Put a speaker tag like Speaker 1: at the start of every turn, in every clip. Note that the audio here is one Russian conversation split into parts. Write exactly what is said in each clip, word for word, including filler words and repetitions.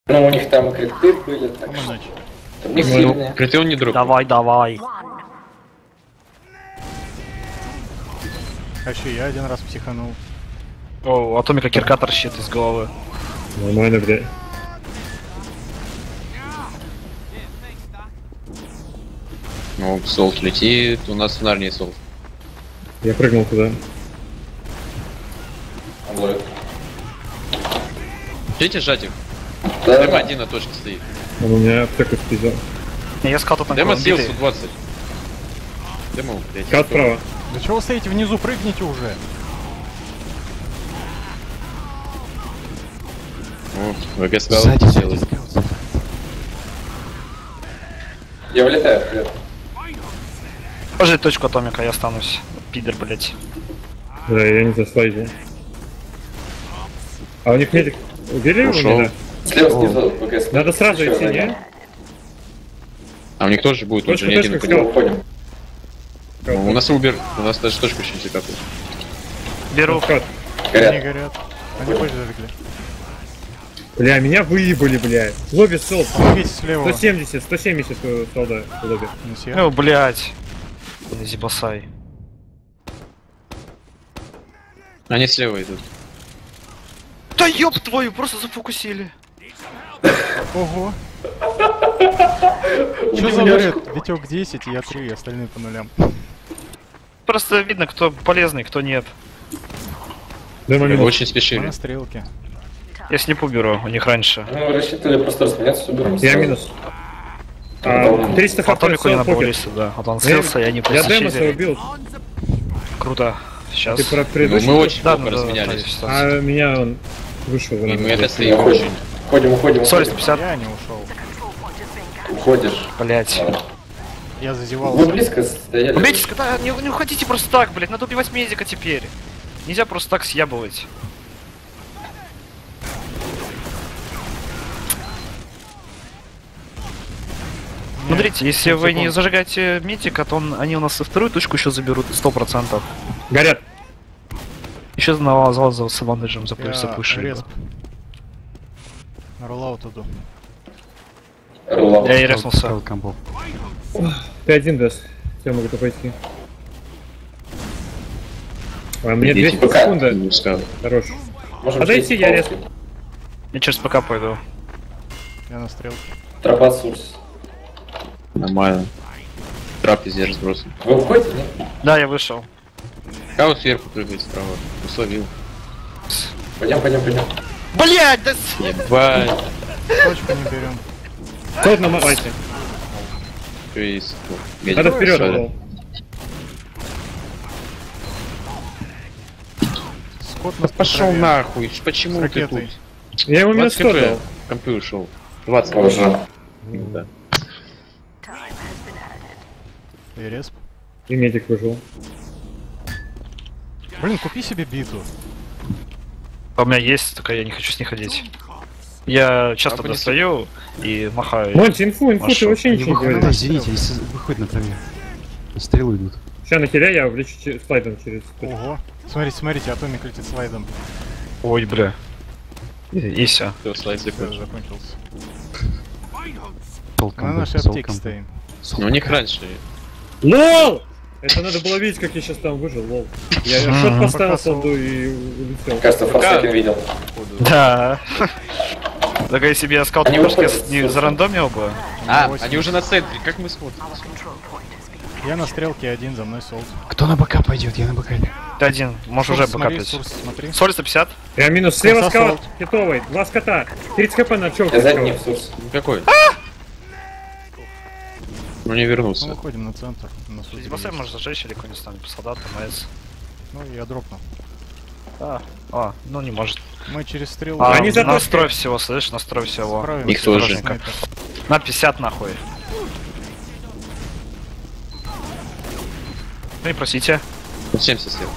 Speaker 1: Ну, у них там криты были, так что... Там не сильные.
Speaker 2: Криты он не дропнул.
Speaker 3: Давай, давай.
Speaker 4: А еще я один раз психанул.
Speaker 3: О, а Томика кирка торчит из головы.
Speaker 5: Нормально, блядь.
Speaker 2: Ну, солт летит, у нас в Нарнии солт.
Speaker 5: Я прыгнул туда.
Speaker 1: Ловит.
Speaker 2: Видите, сжать их?
Speaker 1: Да,
Speaker 2: Демо
Speaker 1: да.
Speaker 2: один на точке стоит.
Speaker 5: Он у меня аптеку спиздил.
Speaker 3: Я сказал, тут
Speaker 2: Демо
Speaker 3: на
Speaker 2: съел сто двадцать. Демо, блядь.
Speaker 5: Кат справа.
Speaker 4: Да чего вы стоите внизу, прыгните уже.
Speaker 2: О, ВГ сказал, это сделать.
Speaker 1: Я вылетаю, привет.
Speaker 3: Положи точку Атомика, я останусь. Пидор, блять.
Speaker 5: Да, я не заслайдил. А у них медик... Убили его?
Speaker 2: Ушел.
Speaker 5: Не, да?
Speaker 1: Слева снизу ВГС.
Speaker 5: Надо сразу
Speaker 1: Еще
Speaker 5: идти,
Speaker 1: один.
Speaker 5: не?
Speaker 2: А у них тоже будет, он
Speaker 5: Точка,
Speaker 2: же не один
Speaker 5: точка,
Speaker 2: уходил.
Speaker 1: Мы уходим.
Speaker 2: Ну, у нас Убер, у нас даже точку еще не закапывает.
Speaker 3: Беру.
Speaker 5: Кат.
Speaker 4: Они
Speaker 1: Горят.
Speaker 4: горят. Они позже зажгли.
Speaker 5: Бля, меня выебали, бля. Лобби солд.
Speaker 4: Помогите слева.
Speaker 5: сто семьдесят, сто семьдесят солда в лобби.
Speaker 4: Месье.
Speaker 3: Ну, блять. Зибасай.
Speaker 2: Они слева идут.
Speaker 3: Да ёб твою, просто зафокусили.
Speaker 4: Ого. Что за бред? Витек десять, я три, остальные по нулям.
Speaker 3: Просто видно, кто полезный, кто нет.
Speaker 5: Дай момент.
Speaker 2: Очень
Speaker 4: У
Speaker 2: спешили.
Speaker 4: меня стрелки.
Speaker 3: Я снипу беру, у них раньше.
Speaker 1: Ну, рассчитывали просто разменяться, соберем.
Speaker 5: Я минус. А, триста
Speaker 3: По
Speaker 5: хп
Speaker 3: Атомику не
Speaker 5: солд
Speaker 3: надо было
Speaker 5: покет.
Speaker 3: лезть сюда. Вот он слился, я не
Speaker 5: Я Демоса
Speaker 3: просочили.
Speaker 5: убил.
Speaker 3: Круто. Сейчас.
Speaker 5: Ты про
Speaker 2: Ну,
Speaker 5: предыдущий?
Speaker 2: мы очень
Speaker 3: Да,
Speaker 2: плохо
Speaker 3: да, да,
Speaker 2: разменялись.
Speaker 3: да,
Speaker 5: А меня он вышел.
Speaker 2: И мы
Speaker 5: рано.
Speaker 2: это стоим
Speaker 1: Уходим.
Speaker 2: очень.
Speaker 1: Уходим, уходим,
Speaker 3: Соль
Speaker 1: уходим.
Speaker 3: сто пятьдесят.
Speaker 4: Я не ушел.
Speaker 1: Уходишь.
Speaker 3: Блять.
Speaker 4: Я
Speaker 1: Вы
Speaker 4: зазевался.
Speaker 1: близко стояли.
Speaker 3: Убейте скота, не, не уходите просто так, блять, надо убивать медика теперь. Нельзя просто так съябывать. Смотрите, если вы не зажигаете медика, то он, они у нас и вторую точку еще заберут, сто процентов.
Speaker 5: Горят.
Speaker 3: Еще на зал за сабандаджем
Speaker 4: Я
Speaker 3: запушили.
Speaker 4: респ. На роллаут иду.
Speaker 1: Рулал.
Speaker 3: Я и резнулся.
Speaker 5: Ты один даст. Все могут пойти. А мне
Speaker 2: Идите
Speaker 5: двести
Speaker 1: пока.
Speaker 5: секунд.
Speaker 2: Не сказал.
Speaker 5: Хорош.
Speaker 1: Можем
Speaker 5: Подойти,
Speaker 1: через
Speaker 5: я
Speaker 1: пол.
Speaker 5: резко.
Speaker 3: Я через ПК пойду.
Speaker 4: Я на стрелке.
Speaker 1: Тропа Сурс.
Speaker 2: Нормально. Трап везде разбросан.
Speaker 1: Вы уходите, нет?
Speaker 3: Да, я вышел.
Speaker 2: Каут сверху прыгает справа. Условил.
Speaker 1: Пойдем, пойдем, пойдем.
Speaker 3: Блять, да
Speaker 2: Ебать.
Speaker 4: Точку не берем.
Speaker 5: Солд на майте.
Speaker 2: Что есть?
Speaker 5: Надо вперед. Ролл.
Speaker 4: Скот нас
Speaker 2: Пошел
Speaker 4: по траве.
Speaker 2: нахуй. Почему
Speaker 4: С
Speaker 2: ты тут?
Speaker 4: ракетой.
Speaker 5: Я ему минус
Speaker 2: двадцать
Speaker 5: сто дал.
Speaker 2: хп. Компы ушел. двадцать
Speaker 1: Тоже.
Speaker 2: Да.
Speaker 4: И респ.
Speaker 5: И медик выжил.
Speaker 4: Блин, купи себе биту.
Speaker 3: у меня есть, только я не хочу с ней ходить. Я часто
Speaker 2: А, понесу.
Speaker 3: достаю и махаю.
Speaker 5: Монти, инфу, инфу, ты
Speaker 3: Машу.
Speaker 5: вообще
Speaker 6: Они
Speaker 5: ничего не
Speaker 6: выходят,
Speaker 5: говоришь.
Speaker 6: извините, если выходят на траве. На стрелу идут.
Speaker 5: Сейчас на хиля я влечу че- слайдом через...
Speaker 4: Ого. Смотрите, смотрите, Атомик летит слайдом.
Speaker 3: Ой, бля. И, и все.
Speaker 2: Все, слайд
Speaker 4: Всё,
Speaker 2: закончил.
Speaker 4: закончился.
Speaker 6: Толком.
Speaker 4: На нашей аптеке стоим.
Speaker 2: Ну у них раньше.
Speaker 5: LOL! Это надо было видеть, как я сейчас там выжил, лол. Я я шот поставил солду и улетел.
Speaker 1: Кажется, Форсакен видел.
Speaker 3: Да. Так если бы я скаут
Speaker 1: Они
Speaker 3: немножко
Speaker 1: выходят,
Speaker 3: не
Speaker 1: слушай.
Speaker 3: зарандомил бы.
Speaker 2: А,
Speaker 4: восемь.
Speaker 2: они уже на центре. Как мы смотрим?
Speaker 4: Я на стрелке один, за мной солд.
Speaker 6: Кто на бока пойдет? Я на бока.
Speaker 3: Ты один, можешь уже
Speaker 4: Сурс, смотри,
Speaker 3: покапать.
Speaker 4: Сурс, смотри.
Speaker 3: Соль сто пятьдесят.
Speaker 5: Я минус слева
Speaker 4: Красава,
Speaker 5: скаут,
Speaker 4: солд.
Speaker 5: хитовый, два скота, тридцать хп на челку.
Speaker 1: Я задний в Сурс.
Speaker 2: Какой? Ну не
Speaker 4: Мы
Speaker 2: вернулся.
Speaker 4: выходим на центр. На сути
Speaker 3: Зибасай
Speaker 4: есть.
Speaker 3: может зажечь или какой-нибудь там солдат, МС.
Speaker 4: Ну, я дропнул.
Speaker 3: А, а, ну не может.
Speaker 4: Мы через стрелу.
Speaker 3: А,
Speaker 5: Они за
Speaker 3: настрой всего, слышь, настрой всего.
Speaker 4: Справим.
Speaker 2: Их тоже.
Speaker 3: Осторожненько. На пятьдесят нахуй. Ну и просите.
Speaker 2: семьдесят слева.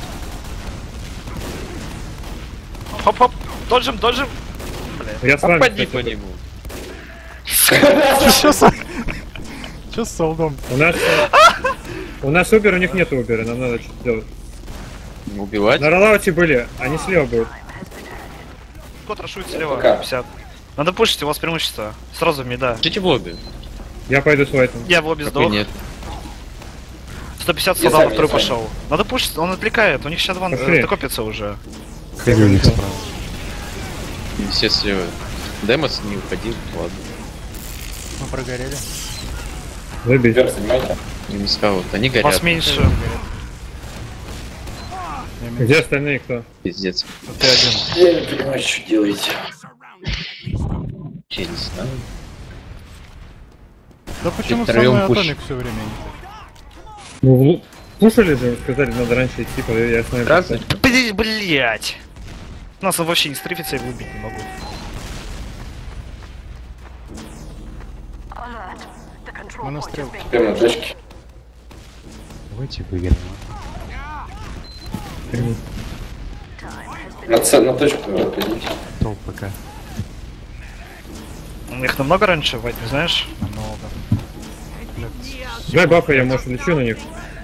Speaker 3: Хоп-хоп, доджим, доджим.
Speaker 5: Я с вами.
Speaker 2: Попади
Speaker 5: кстати.
Speaker 2: по нему.
Speaker 4: Что с... Что с солдом?
Speaker 5: У нас... э, У нас убер, у них нет убера, нам надо что-то делать.
Speaker 2: Убивать?
Speaker 5: На роллауте были, они слева будут.
Speaker 3: Кот рашует слева,
Speaker 1: Пока.
Speaker 3: пятьдесят. Надо пушить, у вас преимущество. Сразу мида.
Speaker 2: Ждите в лобби.
Speaker 5: Я пойду с Вайтом.
Speaker 3: Я в лобби
Speaker 2: Какой
Speaker 3: сдох.
Speaker 2: нет.
Speaker 3: сто пятьдесят
Speaker 1: Я
Speaker 3: солдатов
Speaker 1: сам,
Speaker 3: второй
Speaker 1: я сам.
Speaker 3: пошел. Надо пушить, он отвлекает, у них сейчас ван
Speaker 5: Пошли.
Speaker 3: э, копится уже.
Speaker 6: Хэви у них справа.
Speaker 2: Все слева. Демос не уходил, ладно.
Speaker 4: Мы прогорели.
Speaker 5: Забей.
Speaker 1: Берс, занимайте.
Speaker 2: Не скаут. Они
Speaker 3: Вас
Speaker 2: горят.
Speaker 3: меньше.
Speaker 4: Я минус.
Speaker 5: Где остальные кто?
Speaker 2: Пиздец.
Speaker 3: Ты один.
Speaker 1: Я не понимаю, что делаете.
Speaker 2: Я не знаю.
Speaker 4: Да почему со
Speaker 2: Втроём
Speaker 4: мной
Speaker 2: пуш.
Speaker 4: атомик все время?
Speaker 5: Ну, в лу- слушали же, сказали, надо раньше идти, по- я с нами.
Speaker 2: Красный?
Speaker 3: Блин, блять. Нас он вообще не стрифится, я его убить не могу.
Speaker 4: Мы на стрелке.
Speaker 1: Прямо на точке.
Speaker 6: Давайте выиграем.
Speaker 1: На, ц... на точку отойдите.
Speaker 6: Толп ПК.
Speaker 3: Их намного раньше, Вайт, не знаешь?
Speaker 4: Много.
Speaker 5: Дай бафа, я, может, лечу на них.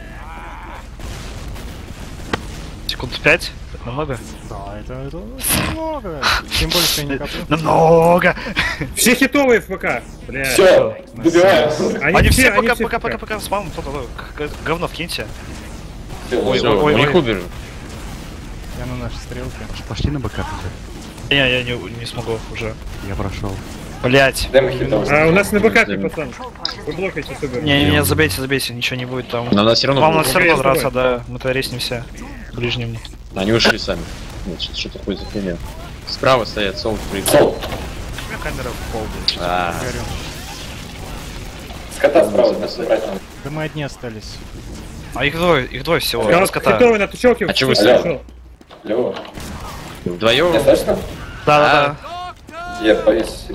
Speaker 3: Секунд пять? Это намного?
Speaker 4: Да, это, это много. Тем более, что я не коплю.
Speaker 3: Намного!
Speaker 5: Все хитовые в ПК. Блядь.
Speaker 1: Все, добиваем.
Speaker 3: Они все пока,
Speaker 5: все
Speaker 3: пока,
Speaker 5: в
Speaker 3: пока,
Speaker 5: ПК.
Speaker 3: пока, спам, то-то, г- говно вкиньте.
Speaker 1: Все,
Speaker 3: Ой,
Speaker 2: Всё,
Speaker 3: ой,
Speaker 2: у них
Speaker 3: ой.
Speaker 2: убер.
Speaker 4: Я на нашей стрелке.
Speaker 6: Пошли на БК тогда.
Speaker 3: Не, я не, не смогу уже.
Speaker 6: Я прошел.
Speaker 3: Блять.
Speaker 1: дай мы хитов.
Speaker 5: А у нас на БК, пацан. Вы блокаете супер.
Speaker 3: Не-не-не, забейте, забейте, ничего не будет там.
Speaker 2: Но у нас все равно
Speaker 3: Вам надо
Speaker 2: будет.
Speaker 3: все равно
Speaker 5: Я с тобой.
Speaker 3: драться, да, мы-то реснимся ближним.
Speaker 2: Они ушли сами. Нет, что, что такое за фигня? Справа стоят солд при.
Speaker 1: Сол,
Speaker 3: У меня камера в пол будет.
Speaker 2: А,
Speaker 4: Горю.
Speaker 1: скота справа, нас собрать надо.
Speaker 4: Да мы одни остались.
Speaker 3: А их двое, их двое всего.
Speaker 5: Я
Speaker 3: с кота.
Speaker 5: хитовый на тучок,
Speaker 2: А чё вы
Speaker 5: пошел.
Speaker 1: стоите? Лево.
Speaker 2: вдвоем.
Speaker 1: Не слышно?
Speaker 3: Да-да-да.
Speaker 1: Я повесь.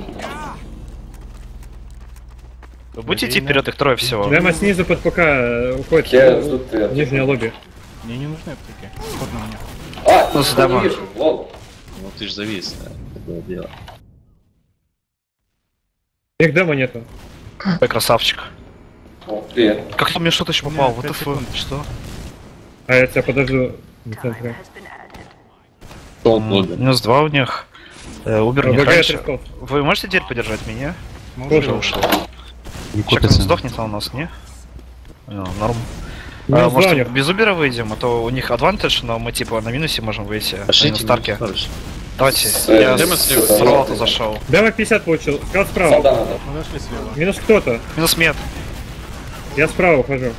Speaker 3: Вы будете идти вперед, их трое всего.
Speaker 5: Прямо снизу под ПК э, уходит
Speaker 1: Я
Speaker 5: в
Speaker 1: жду ты.
Speaker 5: нижнее лобби.
Speaker 4: Мне не нужны аптеки. Ход на мне.
Speaker 1: А,
Speaker 3: Ну,
Speaker 1: ну,
Speaker 3: сдама.
Speaker 1: не вижу, лол.
Speaker 2: Ну ты ж завис, да. Такое дело.
Speaker 5: Их демо нету.
Speaker 3: Ой, красавчик.
Speaker 1: О, привет.
Speaker 3: Как-то мне что-то еще попал,
Speaker 4: Нет,
Speaker 3: вот
Speaker 4: пять
Speaker 3: это
Speaker 4: секунд.
Speaker 3: что?
Speaker 5: А я тебя подожду в центре.
Speaker 2: Солд
Speaker 3: М,
Speaker 2: лобби.
Speaker 3: Минус два у них. Э, Убер не
Speaker 5: БГ
Speaker 3: раньше.
Speaker 5: тресков.
Speaker 3: Вы можете дверь подержать меня?
Speaker 4: Мы
Speaker 5: Тоже
Speaker 4: уже
Speaker 3: ушел.
Speaker 6: Не
Speaker 3: Сейчас он
Speaker 6: копится.
Speaker 3: сдохнет, а у нас не? Ну, норм. А,
Speaker 5: Минус два у
Speaker 3: может,
Speaker 5: них.
Speaker 3: без Убера выйдем, а то у них адвантаж, но мы типа на минусе можем выйти.
Speaker 2: Пошлите
Speaker 3: на старке.
Speaker 2: минус.
Speaker 3: Давайте,
Speaker 1: С,
Speaker 3: я
Speaker 1: э,
Speaker 2: Демо
Speaker 3: с
Speaker 2: слева.
Speaker 3: с Ролата зашел.
Speaker 5: Демо пятьдесят получил. Скаут справа.
Speaker 1: Солда надо.
Speaker 4: Мы дошли слева.
Speaker 5: Минус кто-то.
Speaker 3: Минус мед.
Speaker 5: Я справа ухожу.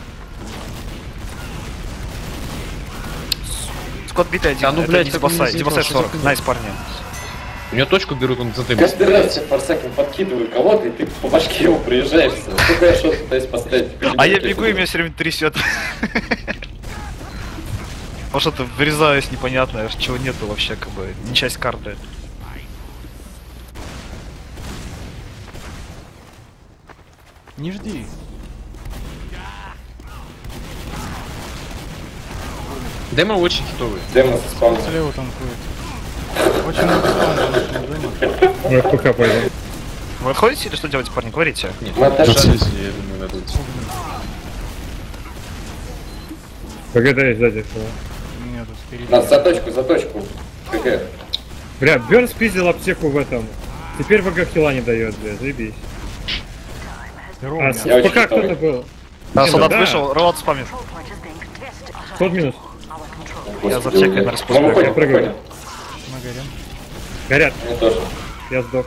Speaker 3: Скот битый один.
Speaker 2: А ну,
Speaker 3: это
Speaker 2: блядь,
Speaker 3: не
Speaker 2: как он
Speaker 3: спасай.
Speaker 2: не
Speaker 3: Не спасай
Speaker 2: заебал,
Speaker 3: сорок.
Speaker 2: что за
Speaker 3: Найс, парни.
Speaker 2: У него точку берут, он за
Speaker 1: Каждый
Speaker 2: ты.
Speaker 1: раз тебе форсаком подкидываю кого-то, и ты по башке его проезжаешься. Сколько я что-то пытаюсь поставить.
Speaker 3: А я бегу, и меня все время трясет. Потому что-то вырезаюсь непонятно, чего нету вообще, как бы, не часть карты.
Speaker 4: Не жди.
Speaker 2: Демо очень хитовый.
Speaker 1: Демо со спауна.
Speaker 4: Слева танкует. Очень много спам за нашим дома.
Speaker 5: Мы в ПК пойдем.
Speaker 3: Вы отходите или что делаете, парни? Говорите.
Speaker 2: Нет,
Speaker 1: Мы отошли.
Speaker 2: шансы, я думаю, надо идти.
Speaker 5: ПГ дай сзади.
Speaker 4: У меня тут впереди.
Speaker 1: Нас за точку, за точку. КГ.
Speaker 5: Бля, Бёрн спиздил аптеку в этом. Теперь ВГ хила не дает, бля, заебись.
Speaker 4: Здорово,
Speaker 5: А, с
Speaker 1: Я очень
Speaker 5: ПК
Speaker 1: хитовый.
Speaker 5: кто-то был.
Speaker 3: Да,
Speaker 5: Не,
Speaker 3: солдат
Speaker 5: ну да.
Speaker 3: вышел, ролот спамит.
Speaker 5: Тот минус.
Speaker 3: Я за
Speaker 1: Господи,
Speaker 3: всякое
Speaker 1: блин.
Speaker 3: на распуск.
Speaker 1: Мы выходим,
Speaker 5: Прыгай.
Speaker 1: выходим.
Speaker 4: Мы горим.
Speaker 5: Горят,
Speaker 1: Мне тоже.
Speaker 5: я сдох.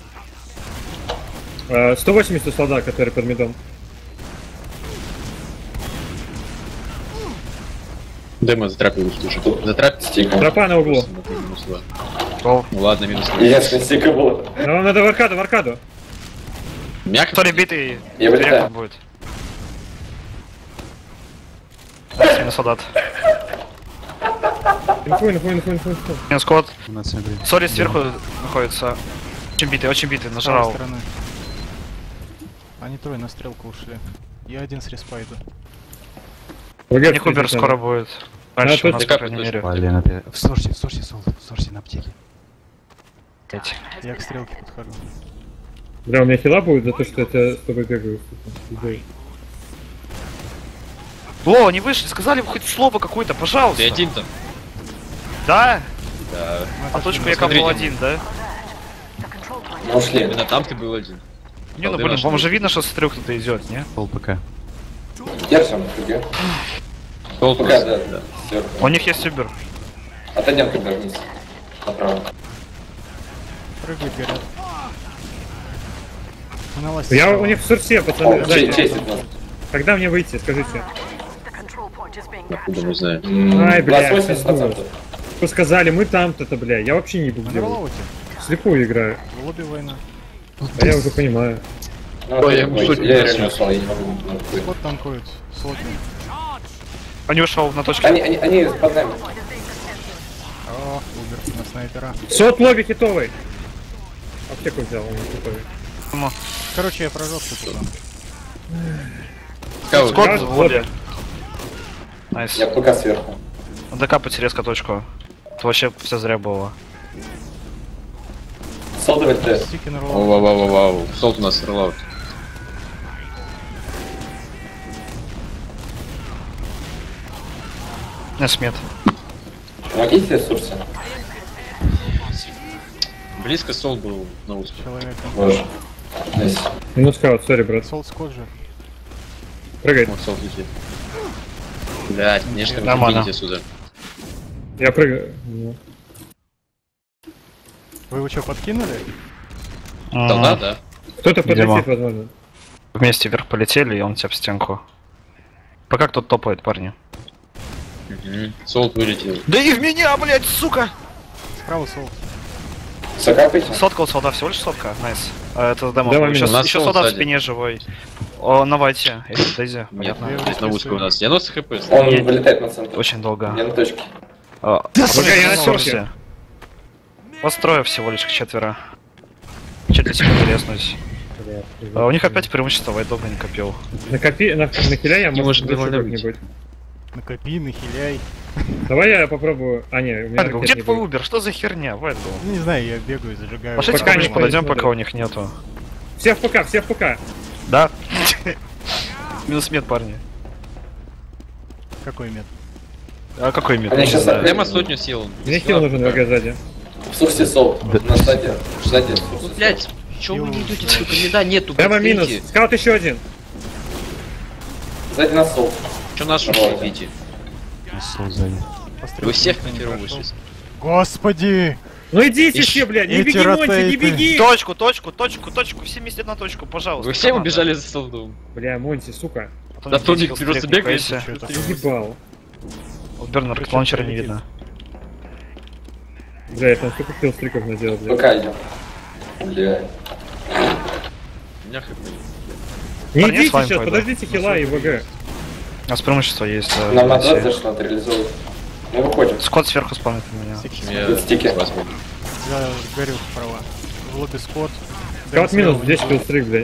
Speaker 5: А, сто восемьдесят у солдат, который под медом.
Speaker 2: Демо затрапил слушай. Затрапил.
Speaker 1: Стика.
Speaker 5: Тропа на углу.
Speaker 2: Минус два.
Speaker 3: О,
Speaker 2: Ну ладно, минус два.
Speaker 1: Единственная стика была.
Speaker 5: Но вам надо в аркаду, в аркаду.
Speaker 2: Мягко.
Speaker 3: кто ли битый?
Speaker 1: Я вылетаю.
Speaker 3: Директор будет. Да, минус солдат.
Speaker 5: Инфу, инфу, инфу, инфу, инфу.
Speaker 3: Минус кот.
Speaker 6: У нас центре.
Speaker 3: Сори сверху находится. Очень битый, очень битый,
Speaker 4: С правой
Speaker 3: нажрал.
Speaker 4: стороны. Они трое на стрелку ушли. Я один с респа иду.
Speaker 5: ВГ
Speaker 3: У них
Speaker 5: спиздит
Speaker 3: Убер
Speaker 5: надо.
Speaker 3: скоро будет. Раньше
Speaker 5: Да,
Speaker 3: у нас,
Speaker 5: точно.
Speaker 3: по крайней мере.
Speaker 6: Блин, опять. В сорсе, в сорсе, сол, в сорсе на аптеке.
Speaker 3: Блять.
Speaker 4: Я к стрелке подхожу.
Speaker 5: Бля, у меня хила будет за то, что я тебя с тобой бегаю. Пиздец.
Speaker 3: О, они вышли, сказали хоть слово какое-то, пожалуйста.
Speaker 2: Ты один там?
Speaker 3: Да?
Speaker 2: Да.
Speaker 4: Мы
Speaker 3: А
Speaker 4: отошли
Speaker 3: точку
Speaker 4: на
Speaker 3: я копал
Speaker 2: смотрите.
Speaker 3: один, да?
Speaker 1: Мы ушли.
Speaker 2: Именно там ты был один.
Speaker 3: Не, ну
Speaker 2: Колды
Speaker 3: блин,
Speaker 2: наши
Speaker 3: вам же
Speaker 2: были.
Speaker 3: видно, что с трех кто-то идет, не?
Speaker 6: Сол ПК.
Speaker 1: Держим, ФГ.
Speaker 2: Сол
Speaker 1: ФГ,
Speaker 2: просто,
Speaker 1: да,
Speaker 2: да.
Speaker 1: да. Сверху.
Speaker 3: У них есть убер.
Speaker 1: Отойдем тогда вниз. Направо.
Speaker 4: Прыгают, горят. Мы на ласте
Speaker 5: Я
Speaker 4: справа.
Speaker 5: у них в сурсе, пацаны.
Speaker 1: О,
Speaker 5: сзади.
Speaker 1: чей- чейсит нас.
Speaker 5: Когда мне выйти, скажите?
Speaker 2: Откуда мы знаем.
Speaker 1: М,
Speaker 5: Ай, блядь,
Speaker 1: восемьдесят процентов.
Speaker 5: Вы сказали, мы там-то-то, бля. Я вообще не
Speaker 4: Мы на
Speaker 5: делаю.
Speaker 4: роллауте.
Speaker 5: Слепую играю.
Speaker 4: В лобби война.
Speaker 5: А я уже понимаю.
Speaker 1: Ну,
Speaker 2: Ой,
Speaker 1: я,
Speaker 2: я
Speaker 1: я,
Speaker 2: сотню
Speaker 1: я
Speaker 2: не
Speaker 1: реально ушел, я не могу. ну,
Speaker 4: Вот танкуют. Сотни.
Speaker 3: Они ушел на точке.
Speaker 1: Они, они, они под нами.
Speaker 4: О, убер на снайпера.
Speaker 5: Сот лобби хитовый. Аптеку взял, он хитовый.
Speaker 4: Короче, я прожёгся туда.
Speaker 2: Скаут.
Speaker 3: Скот
Speaker 5: Я
Speaker 3: в
Speaker 5: вот
Speaker 3: лобби. Найс.
Speaker 1: Я пока сверху.
Speaker 3: Докапать резко точку. Это вообще все зря было.
Speaker 1: Солдовый тест.
Speaker 4: Стики на
Speaker 2: Вау,
Speaker 4: роллаут.
Speaker 2: вау, вау, вау, вау. Солт у нас роллаут.
Speaker 3: Не смет.
Speaker 1: Помогите ресурсы.
Speaker 2: Близко солт был на узкий.
Speaker 4: Человека.
Speaker 1: Боже. Здесь.
Speaker 5: Минус скаут, сори, брат.
Speaker 4: Солд скот же.
Speaker 5: Прыгай.
Speaker 2: Вот солт летит. Блять, конечно,
Speaker 3: Нормально.
Speaker 2: выйдите отсюда.
Speaker 5: Я прыгаю. Ну.
Speaker 4: Вы его что, подкинули?
Speaker 2: Да, да, да.
Speaker 5: Кто-то
Speaker 3: Видимо.
Speaker 5: подлетит, возможно.
Speaker 3: Вместе вверх полетели, и он тебя в стенку. Пока кто-то топает, парни.
Speaker 2: Мгм. Солт вылетел.
Speaker 3: Да и в меня, блядь, сука!
Speaker 4: Справа солд.
Speaker 1: Закапайте.
Speaker 3: Сотка у солда, всего лишь сотка, найс. А, это демо.
Speaker 5: Давай,
Speaker 3: Еще,
Speaker 2: у нас
Speaker 3: еще
Speaker 2: солд
Speaker 3: солдат в
Speaker 2: сзади.
Speaker 3: спине живой. О, на вайте. Это Дейзи.
Speaker 2: Нет,
Speaker 3: Понятно.
Speaker 2: здесь на узкой у нас. девяносто хп.
Speaker 1: Он
Speaker 3: Едет.
Speaker 1: вылетает на центр.
Speaker 3: Очень долго.
Speaker 1: Я на точке.
Speaker 3: А,
Speaker 5: Пока я на
Speaker 3: Слушайте,
Speaker 5: сёрке.
Speaker 3: Построив всего лишь четверо. Четыре секунды резнуть. А, у них опять преимущество, я долго не копил.
Speaker 5: Накопи, на, на хиля я
Speaker 2: Не
Speaker 5: может
Speaker 2: может
Speaker 5: дальше
Speaker 2: нормально быть.
Speaker 5: как-нибудь.
Speaker 4: Накопи, нахиляй.
Speaker 5: Давай я попробую. А, не, у меня
Speaker 3: Вайтгл,
Speaker 5: ракет
Speaker 3: где
Speaker 5: не
Speaker 3: твой
Speaker 5: будет.
Speaker 3: Убер? Что за херня, Вайтгл?
Speaker 4: Ну, не знаю, я бегаю, зажигаю.
Speaker 3: Пошлите
Speaker 5: Пока
Speaker 3: поближе
Speaker 5: не
Speaker 3: подойдем,
Speaker 5: пойдет,
Speaker 3: пока
Speaker 5: да.
Speaker 3: у них нету.
Speaker 5: Все в ПК, все в ПК.
Speaker 3: Да? Минус мед, парни.
Speaker 4: Какой мед?
Speaker 3: А какой мед?
Speaker 1: Они
Speaker 3: Я не
Speaker 1: щас
Speaker 3: знаю.
Speaker 2: Демо сотню сил.
Speaker 5: Мне хил нужен ВГ сзади.
Speaker 1: В сурсе солд. На сзади. Сзади.
Speaker 2: Ну, блять, чё вы не идете, сука, меда нету, блядь,
Speaker 5: Прямо минус.
Speaker 2: стоите.
Speaker 5: Скаут еще один.
Speaker 1: Сзади нас солд.
Speaker 2: Чё нашу
Speaker 1: Ладно.
Speaker 2: видите?
Speaker 6: Сол сзади.
Speaker 4: Пострелки
Speaker 2: Вы всех
Speaker 4: никто не
Speaker 2: котировали
Speaker 4: прошел.
Speaker 2: сейчас.
Speaker 4: Господи!
Speaker 5: Ну идите
Speaker 2: Ищ-
Speaker 5: все, блядь, не
Speaker 4: эти
Speaker 5: беги, Монти, не
Speaker 4: ротейты.
Speaker 5: беги!
Speaker 3: Точку, точку, точку, точку, все вместе на точку, пожалуйста.
Speaker 2: Вы все
Speaker 3: команда.
Speaker 2: убежали за солдом.
Speaker 5: Бля, Монти, сука.
Speaker 3: Потом
Speaker 2: Да
Speaker 3: идите,
Speaker 2: Тоник
Speaker 3: хилстрик,
Speaker 2: просто
Speaker 3: не
Speaker 2: бегает.
Speaker 3: бойся.
Speaker 4: Чё это?
Speaker 5: Ебал.
Speaker 3: Вот Бернер,
Speaker 4: Причём
Speaker 3: лаунчера не
Speaker 4: прилетит.
Speaker 3: видно.
Speaker 5: Бля, я там столько хилстриков наделал, блядь.
Speaker 1: Пока идем. Бля.
Speaker 2: У меня хп.
Speaker 5: Не
Speaker 3: Парни, я с
Speaker 5: идите
Speaker 3: вами
Speaker 5: сейчас,
Speaker 3: пойду.
Speaker 5: подождите хила и ВГ.
Speaker 3: У нас преимущество есть. э,
Speaker 1: Нам
Speaker 3: в
Speaker 1: назад
Speaker 3: России.
Speaker 1: зашло, надо реализовывать. Мы выходим.
Speaker 3: Скот сверху спамит на меня.
Speaker 4: Стики.
Speaker 2: Я
Speaker 1: Стики.
Speaker 2: вас помню.
Speaker 4: Я горю вправо. В лобби скот.
Speaker 5: Скаут минус, десять хилстрик, блядь.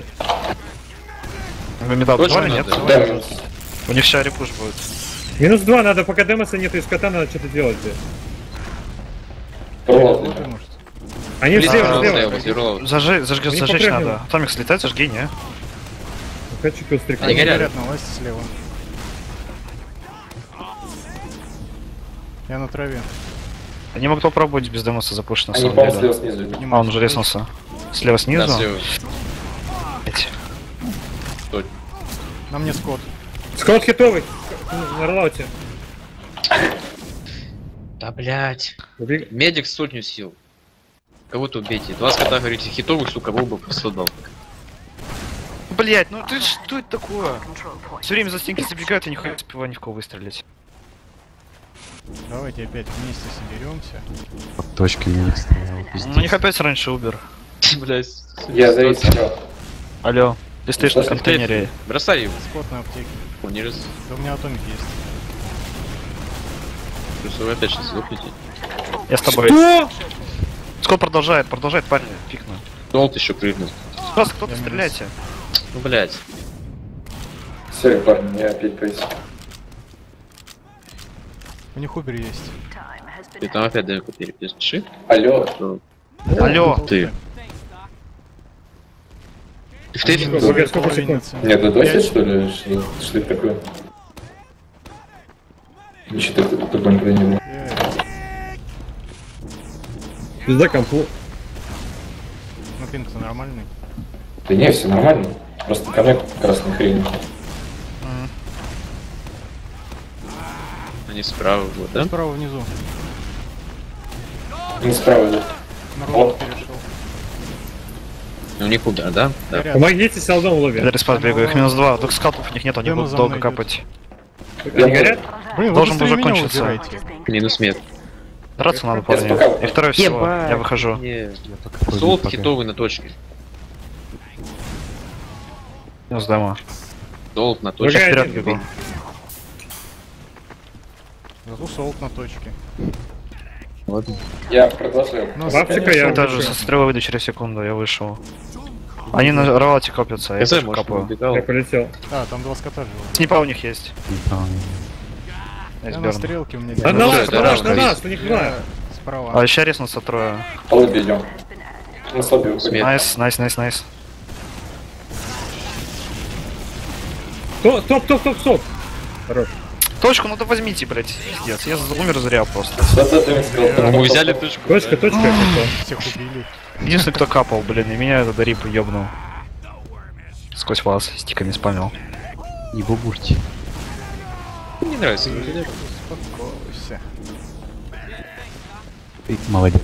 Speaker 3: Вы медал
Speaker 2: Точно
Speaker 3: убивали, нет?
Speaker 2: надо.
Speaker 1: Да, минус.
Speaker 3: У них сейчас репуш будет.
Speaker 5: Минус два, надо, пока демоса нету из кота, надо что-то делать, блядь.
Speaker 1: Провод.
Speaker 4: Лобби, может.
Speaker 5: Они
Speaker 3: Да,
Speaker 5: слева,
Speaker 3: да,
Speaker 5: слева.
Speaker 2: возле роллаута.
Speaker 3: Зажи, зажги,
Speaker 5: У них
Speaker 3: зажечь
Speaker 5: попрыгнуло.
Speaker 3: надо. Томик, слетай, зажги, не?
Speaker 5: Хочу хилстрик.
Speaker 2: Они
Speaker 4: Они
Speaker 2: горят.
Speaker 4: горят на ласте слева. Я на траве.
Speaker 3: Они могут попробовать без демоса запушить на
Speaker 1: Они,
Speaker 3: самом
Speaker 1: по-моему,
Speaker 3: деле.
Speaker 1: слева снизу идут.
Speaker 3: А, он уже резнулся. Слева снизу?
Speaker 2: Да, слева.
Speaker 3: Блять.
Speaker 4: На мне скот.
Speaker 5: Скаут хитовый. На роллауте.
Speaker 2: Да, блять.
Speaker 5: Убег-
Speaker 2: Медик сотню сил. Кого-то убейте. Два скота, говорите, хитовых, сука, был бы пострадал.
Speaker 3: Блять, ну ты что это такое? Все время за стенки забегают, я не хочу успеваю ни в кого выстрелить.
Speaker 4: Давайте опять вместе соберемся.
Speaker 6: Под точками не стоял.
Speaker 3: У них опять раньше Убер.
Speaker 2: Блять.
Speaker 1: Я завис.
Speaker 3: Алло, ты стоишь на
Speaker 1: Слушай,
Speaker 3: контейнере.
Speaker 2: Бросай его.
Speaker 4: Скот на аптеке.
Speaker 2: О, не раз.
Speaker 4: Да у меня атомик есть.
Speaker 2: Просто вы опять сейчас сдохнете.
Speaker 3: Я с тобой.
Speaker 5: Что?
Speaker 3: Скот продолжает, продолжает, парни, фигну.
Speaker 2: Солт еще прыгнул.
Speaker 3: Просто кто-то
Speaker 4: Я минус.
Speaker 3: стреляйте.
Speaker 2: Ну, блять.
Speaker 1: Сори, парни, я опять повис.
Speaker 4: У них убер есть.
Speaker 2: Ты там опять дай перепиши.
Speaker 1: Алло.
Speaker 3: Алло.
Speaker 2: Ты. Ты в тейфе
Speaker 5: Сколько,
Speaker 2: был?
Speaker 5: сколько, сколько секунд?
Speaker 1: Нет, это досит, что ли? Что, что это такое? Ничего такого такого никогда не было.
Speaker 4: Э,
Speaker 5: Пизда компу.
Speaker 4: На Пинг-то нормальный.
Speaker 1: Да не, все нормально. Просто коннект красной хрень.
Speaker 2: Они справа вот, да?
Speaker 4: Справа внизу.
Speaker 1: Не справа идут.
Speaker 4: На
Speaker 1: О.
Speaker 4: рулон перешел.
Speaker 2: Ну никуда, да? Да.
Speaker 4: Горят.
Speaker 5: Помогите солдам в лобби.
Speaker 3: Я респад бегаю, их минус два. Только скаутов у них нет, они
Speaker 4: Демо
Speaker 3: будут
Speaker 4: за
Speaker 3: долго
Speaker 4: мной идет.
Speaker 3: капать.
Speaker 5: Они горят?
Speaker 4: Блин, вы
Speaker 3: Должен был
Speaker 4: быстрее меня
Speaker 3: закончиться.
Speaker 4: убирайте.
Speaker 2: Минус мед.
Speaker 3: Драться надо,
Speaker 1: Я
Speaker 3: парни.
Speaker 1: спокал.
Speaker 3: И второе всего, я выхожу.
Speaker 2: Не.
Speaker 6: Я только пойду
Speaker 2: Солд
Speaker 6: пока.
Speaker 2: хитовый на точке.
Speaker 3: Минус демо.
Speaker 2: Солд на
Speaker 5: Врага
Speaker 2: точке.
Speaker 3: Вперед
Speaker 5: один.
Speaker 3: бегу.
Speaker 4: Зато солд на точке.
Speaker 2: Ладно.
Speaker 1: Я продолжаю.
Speaker 4: Ну,
Speaker 5: Вапчика я
Speaker 3: Даже
Speaker 5: вышел.
Speaker 3: со стрелы выйду через секунду, я вышел. Они на ролате копятся, я
Speaker 2: Я знаю,
Speaker 3: тоже
Speaker 2: может,
Speaker 3: капаю.
Speaker 2: убегал.
Speaker 5: Я полетел.
Speaker 4: А, там два скота живо.
Speaker 3: Снипа у них есть.
Speaker 6: Неправильно.
Speaker 4: Я на
Speaker 3: Айсберн.
Speaker 4: стрелке у меня.
Speaker 5: Да
Speaker 2: Ну,
Speaker 5: на
Speaker 2: да,
Speaker 5: нас,
Speaker 2: да,
Speaker 5: на нас,
Speaker 2: да,
Speaker 5: на
Speaker 2: да.
Speaker 5: нас, у них два.
Speaker 4: Я
Speaker 3: А
Speaker 4: справа.
Speaker 3: еще резнутся трое.
Speaker 1: По лобби идем. Мы слабее
Speaker 2: Смерть.
Speaker 3: Найс, найс, найс, найс.
Speaker 5: То- Топ, топ, топ, стоп. Хорош.
Speaker 3: Точку, ну да возьмите, блять, пиздец. Я умер зря просто.
Speaker 1: Вот это я сказал.
Speaker 2: Мы взяли точку.
Speaker 5: Точка, точка. всё.
Speaker 4: Всех убили.
Speaker 3: Единственный, кто капал, блин, и меня этот рип ёбнул. Сквозь вас стиками спамил.
Speaker 6: Не бубурьте.
Speaker 2: Не нравится.
Speaker 4: Успокойся.
Speaker 6: Ты молодец.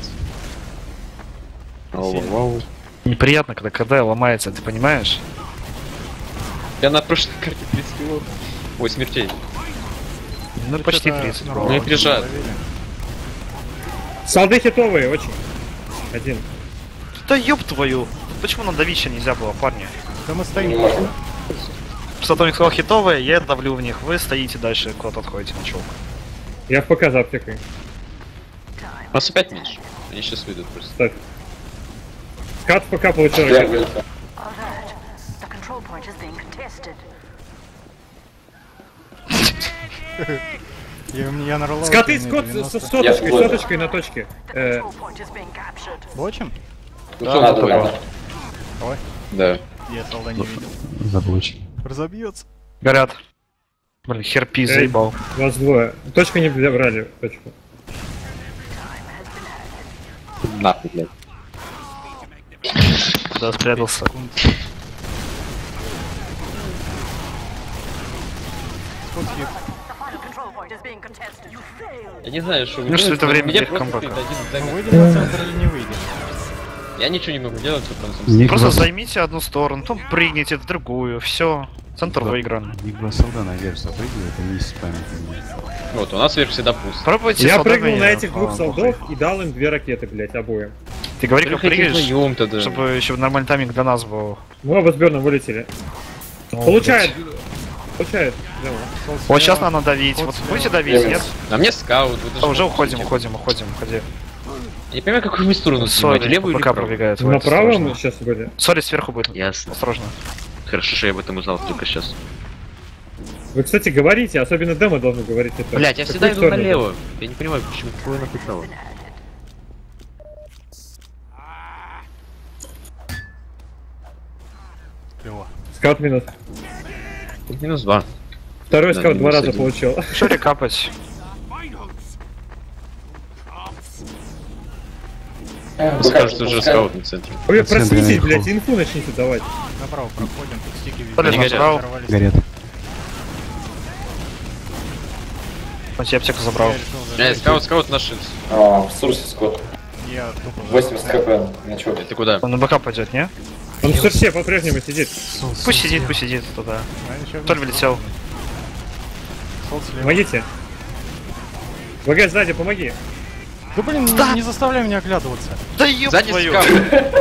Speaker 2: Вау, вау.
Speaker 3: Неприятно, когда КД ломается, ты понимаешь?
Speaker 2: Я на прошлой карте тридцать кило. Ой, смертей.
Speaker 3: Ну
Speaker 4: Ты
Speaker 3: почти
Speaker 4: что-то
Speaker 3: тридцать.
Speaker 4: на
Speaker 3: было.
Speaker 2: Мне
Speaker 4: рулоне
Speaker 2: прижат.
Speaker 4: ловили.
Speaker 5: Солды хитовые, очень. Один.
Speaker 3: Да ёб твою! Почему на давича нельзя было, парни?
Speaker 4: Да мы
Speaker 1: Не
Speaker 4: стоим.
Speaker 1: можем.
Speaker 3: Что-то у них сказал хитовые, я давлю в них, вы стоите дальше, куда-то отходите на чувак.
Speaker 5: Я в ПК за аптекой.
Speaker 2: У нас опять меньше. Они сейчас выйдут просто.
Speaker 5: Ставь. Скат в ПК получил
Speaker 1: Я
Speaker 5: ракету.
Speaker 1: вылетел.
Speaker 7: Alert. The control point is being contested.
Speaker 4: Я, я на роллауте,
Speaker 5: Скаты,
Speaker 4: у меня
Speaker 5: скот
Speaker 4: девяносто.
Speaker 5: с с соточкой,
Speaker 1: Я
Speaker 5: соточкой на точке.
Speaker 7: The
Speaker 5: Э,
Speaker 7: control point is being captured.
Speaker 4: Бочим?
Speaker 2: Ну,
Speaker 1: Надо,
Speaker 2: всё,
Speaker 1: надо.
Speaker 4: Давай.
Speaker 2: Да.
Speaker 4: Я солда не видел.
Speaker 6: Заблочь.
Speaker 4: Разобьется.
Speaker 3: Горят. Блин, херпи
Speaker 5: Эй.
Speaker 3: заебал.
Speaker 5: Вас двое. Точку не брали, точку.
Speaker 2: Нахуй, блядь.
Speaker 3: Куда спрятался?
Speaker 4: Секунд. Скот хит.
Speaker 7: The final control point is being contested. You failed.
Speaker 2: Я не знаю, что вы
Speaker 3: Ну, что
Speaker 2: делаете,
Speaker 3: это время
Speaker 2: меня
Speaker 3: для
Speaker 2: просто
Speaker 3: камбэка.
Speaker 2: стоит один
Speaker 4: Мы
Speaker 2: замер.
Speaker 4: выйдем на центр или не выйдем?
Speaker 2: Я ничего не могу делать, все просто
Speaker 6: У них
Speaker 3: Просто
Speaker 6: два-
Speaker 3: займите одну сторону, потом прыгните в другую, все. Центр
Speaker 6: Да.
Speaker 3: выигран.
Speaker 6: У них два солда наверх запрыгивают, они спамят меня.
Speaker 2: Вот, у нас вверх всегда пусто.
Speaker 3: Пробуйте
Speaker 5: Я
Speaker 3: солдатами,
Speaker 5: прыгнул на этих двух
Speaker 3: а,
Speaker 5: солдов и дал им две ракеты, блять, обоим.
Speaker 3: Ты говори, как прыгаешь,
Speaker 2: вдвоем тогда.
Speaker 3: чтобы еще нормальный тайминг для нас был.
Speaker 5: Мы оба с Берном вылетели.
Speaker 3: О,
Speaker 5: Получает. Получает. Демо.
Speaker 4: Солд
Speaker 3: Вот сейчас
Speaker 4: слева.
Speaker 3: надо давить.
Speaker 4: Ход
Speaker 3: Вот
Speaker 4: слева.
Speaker 3: будете давить, нет?
Speaker 2: На мне скаут. вы даже
Speaker 3: А, уже
Speaker 2: не
Speaker 3: уходим,
Speaker 2: видите.
Speaker 3: уходим, уходим, уходи.
Speaker 2: Я не понимаю, какую вы сторону снимать,
Speaker 3: Сори,
Speaker 2: левую или
Speaker 3: пока
Speaker 2: правую?
Speaker 3: пробегает.
Speaker 5: Направо
Speaker 3: осторожно.
Speaker 5: мы сейчас были.
Speaker 3: Сори, сверху будет.
Speaker 2: Ясно.
Speaker 3: Осторожно.
Speaker 2: Хорошо, что я об этом узнал только сейчас.
Speaker 5: Вы, кстати, говорите, особенно Демо должен говорить это.
Speaker 2: Блять, я
Speaker 5: Какую
Speaker 2: всегда иду
Speaker 5: сторону?
Speaker 2: налево. Я не понимаю, почему какое нахуй право.
Speaker 4: Клево.
Speaker 5: Скаут минус.
Speaker 2: Тут минус два.
Speaker 5: Второй
Speaker 2: Да,
Speaker 5: скаут два
Speaker 2: минус
Speaker 5: раза
Speaker 2: один.
Speaker 5: получил.
Speaker 3: Шори капать.
Speaker 1: Э,
Speaker 2: Скажут, что уже
Speaker 1: пускай.
Speaker 2: скаут на центре.
Speaker 5: Вы
Speaker 6: В центре
Speaker 5: просветите,
Speaker 6: наверху.
Speaker 5: блять, инфу начните давать.
Speaker 4: Направо проходим, тут стики видно.
Speaker 3: Полез
Speaker 2: Они горят.
Speaker 3: направо.
Speaker 4: Взорвались.
Speaker 6: Горят.
Speaker 3: Вот я аптеку забрал.
Speaker 4: Я решил
Speaker 2: Э,
Speaker 4: зажечь.
Speaker 2: скаут, скаут наш.
Speaker 1: А, в Сурсе скот.
Speaker 4: Я тупо
Speaker 1: восемьдесят
Speaker 4: зажал.
Speaker 1: хп. На чё?
Speaker 2: Ты куда?
Speaker 3: Он на БК пойдет, не?
Speaker 5: Он в сердце по-прежнему сидит.
Speaker 3: Пусть сидит, пусть сидит туда.
Speaker 4: А, ничего,
Speaker 3: Толь вылетел.
Speaker 4: Солд слева.
Speaker 5: Помогите. ВГ сзади, помоги.
Speaker 4: Да блин, не- не заставляй меня оглядываться.
Speaker 3: Да ёб
Speaker 2: Сзади
Speaker 3: твою.
Speaker 2: скаут.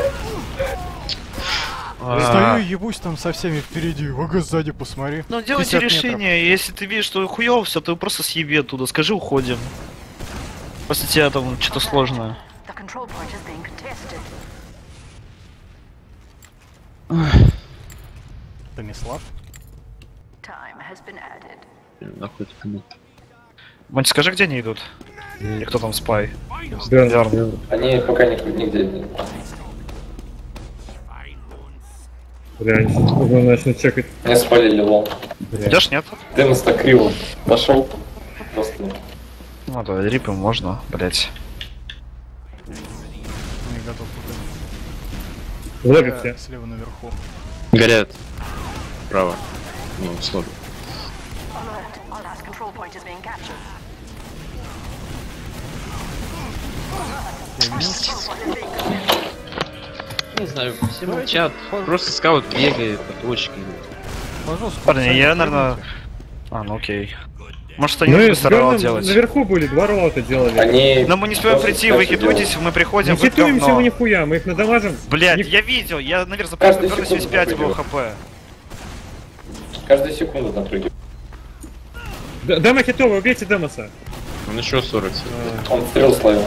Speaker 3: А,
Speaker 4: Стою и ебусь там со всеми впереди. Ага, сзади посмотри.
Speaker 3: Ну делайте
Speaker 4: пятьдесят метров.
Speaker 3: решение, если ты видишь, что хуёво все, ты просто съеби оттуда, скажи уходим. После тебя там что-то сложное.
Speaker 7: The control point is being contested.
Speaker 4: Томислав.
Speaker 7: Time has been added.
Speaker 2: Нахуй ты кому?
Speaker 3: Монти, скажи, где они идут? И кто там спай?
Speaker 5: Берн.
Speaker 3: Верно.
Speaker 1: Они пока никуда нигде не...
Speaker 5: Реально, нужно начнут чекать.
Speaker 1: Меня спалили, лол.
Speaker 3: Идешь, нет?
Speaker 1: Демос так криво пошел. Просто...
Speaker 3: Ну да, рипы можно, блять.
Speaker 4: Не готов туда.
Speaker 5: В лобби
Speaker 4: Я
Speaker 5: все.
Speaker 4: слева наверху.
Speaker 2: Горят. Справа. Ну, с лобби.
Speaker 7: Alert. Our last control point is being captured.
Speaker 4: Я минус.
Speaker 2: Не знаю, все молчат. Просто скаут бегает по точке.
Speaker 4: Пожалуйста,
Speaker 3: Парни,
Speaker 4: пацаны,
Speaker 3: я, наверное...
Speaker 4: прыгайте.
Speaker 3: А, ну окей. Может, они
Speaker 5: Ну и
Speaker 3: быстро ролл
Speaker 5: с
Speaker 3: делать.
Speaker 5: наверху были, два роллоута делали.
Speaker 1: Они...
Speaker 3: Но мы не успеем
Speaker 1: просто
Speaker 3: прийти, вы
Speaker 1: дальше
Speaker 3: хитуетесь,
Speaker 1: делают.
Speaker 3: мы приходим,
Speaker 5: Не
Speaker 3: вы
Speaker 5: хитуемся мы
Speaker 3: говно.
Speaker 5: нихуя, мы их надамажим.
Speaker 3: Блять,
Speaker 5: Ни-
Speaker 3: я видел, я наверх запрыгнул,
Speaker 1: Каждую
Speaker 3: вернулись
Speaker 1: секунду
Speaker 3: весь пять был
Speaker 1: напрыгиваю.
Speaker 3: хп.
Speaker 1: Каждую секунду напрыгивает.
Speaker 5: Д- Дама хитовая, убейте Демоса.
Speaker 2: Он еще сорок.
Speaker 1: Он стрел словил.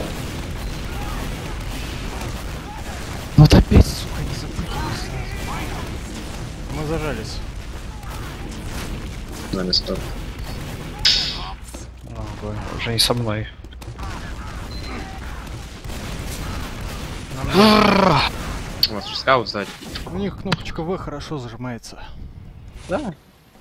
Speaker 6: Ну вот опять, сука, не запрыгивай сразу.
Speaker 4: Мы зажались.
Speaker 2: На место.
Speaker 3: А, ой, уже не со мной.
Speaker 2: У вас же скаут сзади.
Speaker 4: У них кнопочка В хорошо зажимается.
Speaker 2: Да.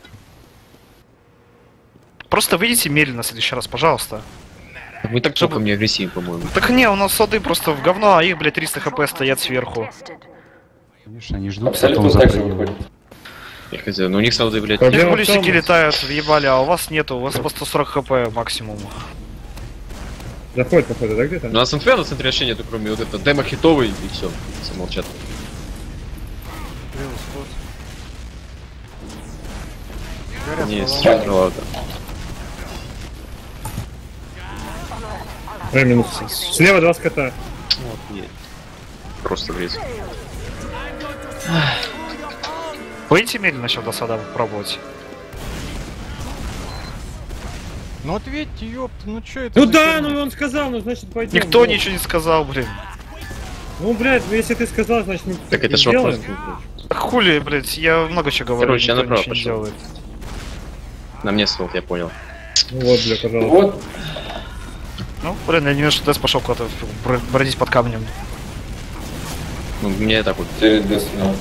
Speaker 3: Просто выйдите медленно в следующий раз, пожалуйста.
Speaker 2: Вы так
Speaker 3: Чтобы-
Speaker 2: только мне агрессивен, по-моему.
Speaker 3: Так не, у нас соды просто в говно, а их, блядь, триста хп стоят сверху.
Speaker 7: Tested.
Speaker 6: Конечно, они ждут,
Speaker 1: Абсолютно
Speaker 6: потом
Speaker 1: так же
Speaker 6: запрыгивают.
Speaker 1: выходит.
Speaker 2: Я хозяин. Но у них сауды, блядь,
Speaker 3: У них
Speaker 5: Проблема в
Speaker 3: пулисики
Speaker 5: том-
Speaker 3: летают, въебали, а у вас нету, у вас по сто сорок хп максимум.
Speaker 5: Заходит, походу, да, где-то?
Speaker 2: У нас инферно на центре решения, нету, кроме вот этого демо хитовый и все. Все молчат.
Speaker 4: Левый сход. Горят
Speaker 2: Не,
Speaker 4: голова.
Speaker 2: с ладно.
Speaker 5: Э, минус. Слева два скота.
Speaker 2: Вот, нет. Просто врез.
Speaker 3: Будете медленно сейчас до сада попробовать?
Speaker 4: Ну ответьте, ёпта, ну чё это
Speaker 5: Ну
Speaker 4: за
Speaker 5: да,
Speaker 4: херня?
Speaker 5: ну он сказал, ну значит пойдем.
Speaker 3: Никто
Speaker 5: ну.
Speaker 3: ничего не сказал, блин.
Speaker 5: Ну, блядь, ну если ты сказал, значит мы
Speaker 2: Так это ж
Speaker 5: сделаем.
Speaker 2: вопрос.
Speaker 3: Хули, блядь, я много чего говорю,
Speaker 2: Короче, я
Speaker 3: никто
Speaker 2: направо
Speaker 3: ничего не
Speaker 2: пошел.
Speaker 3: делает.
Speaker 2: На мне слот, я понял.
Speaker 5: Ну вот, бля, пожалуйста.
Speaker 1: Вот,
Speaker 3: Ну, блин, я не вижу, что Дэс пошел куда-то бр- бродить под камнем.
Speaker 2: Ну, мне так вот.
Speaker 1: перед десятью.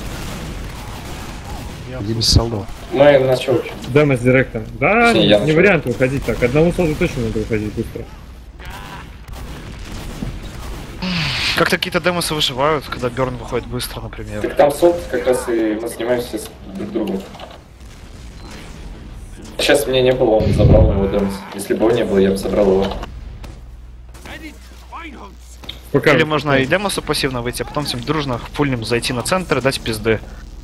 Speaker 4: Я
Speaker 6: Где без солдат?
Speaker 1: Мы на чё?
Speaker 5: Дама с директом. Да,
Speaker 1: Точнее,
Speaker 5: не,
Speaker 1: я
Speaker 5: не
Speaker 1: нашел.
Speaker 5: вариант выходить так. Одному солду точно надо выходить быстро.
Speaker 3: Как-то какие-то демосы выживают, когда Берн выходит быстро, например.
Speaker 1: Так там солд как раз и мы занимаемся с друг другом. Сейчас меня не было, он забрал его Демос. Если бы его не было, я бы забрал его.
Speaker 5: Пока
Speaker 3: Или можно и демосу пассивно выйти, а потом всем дружно фульнем зайти на центр и дать пизды.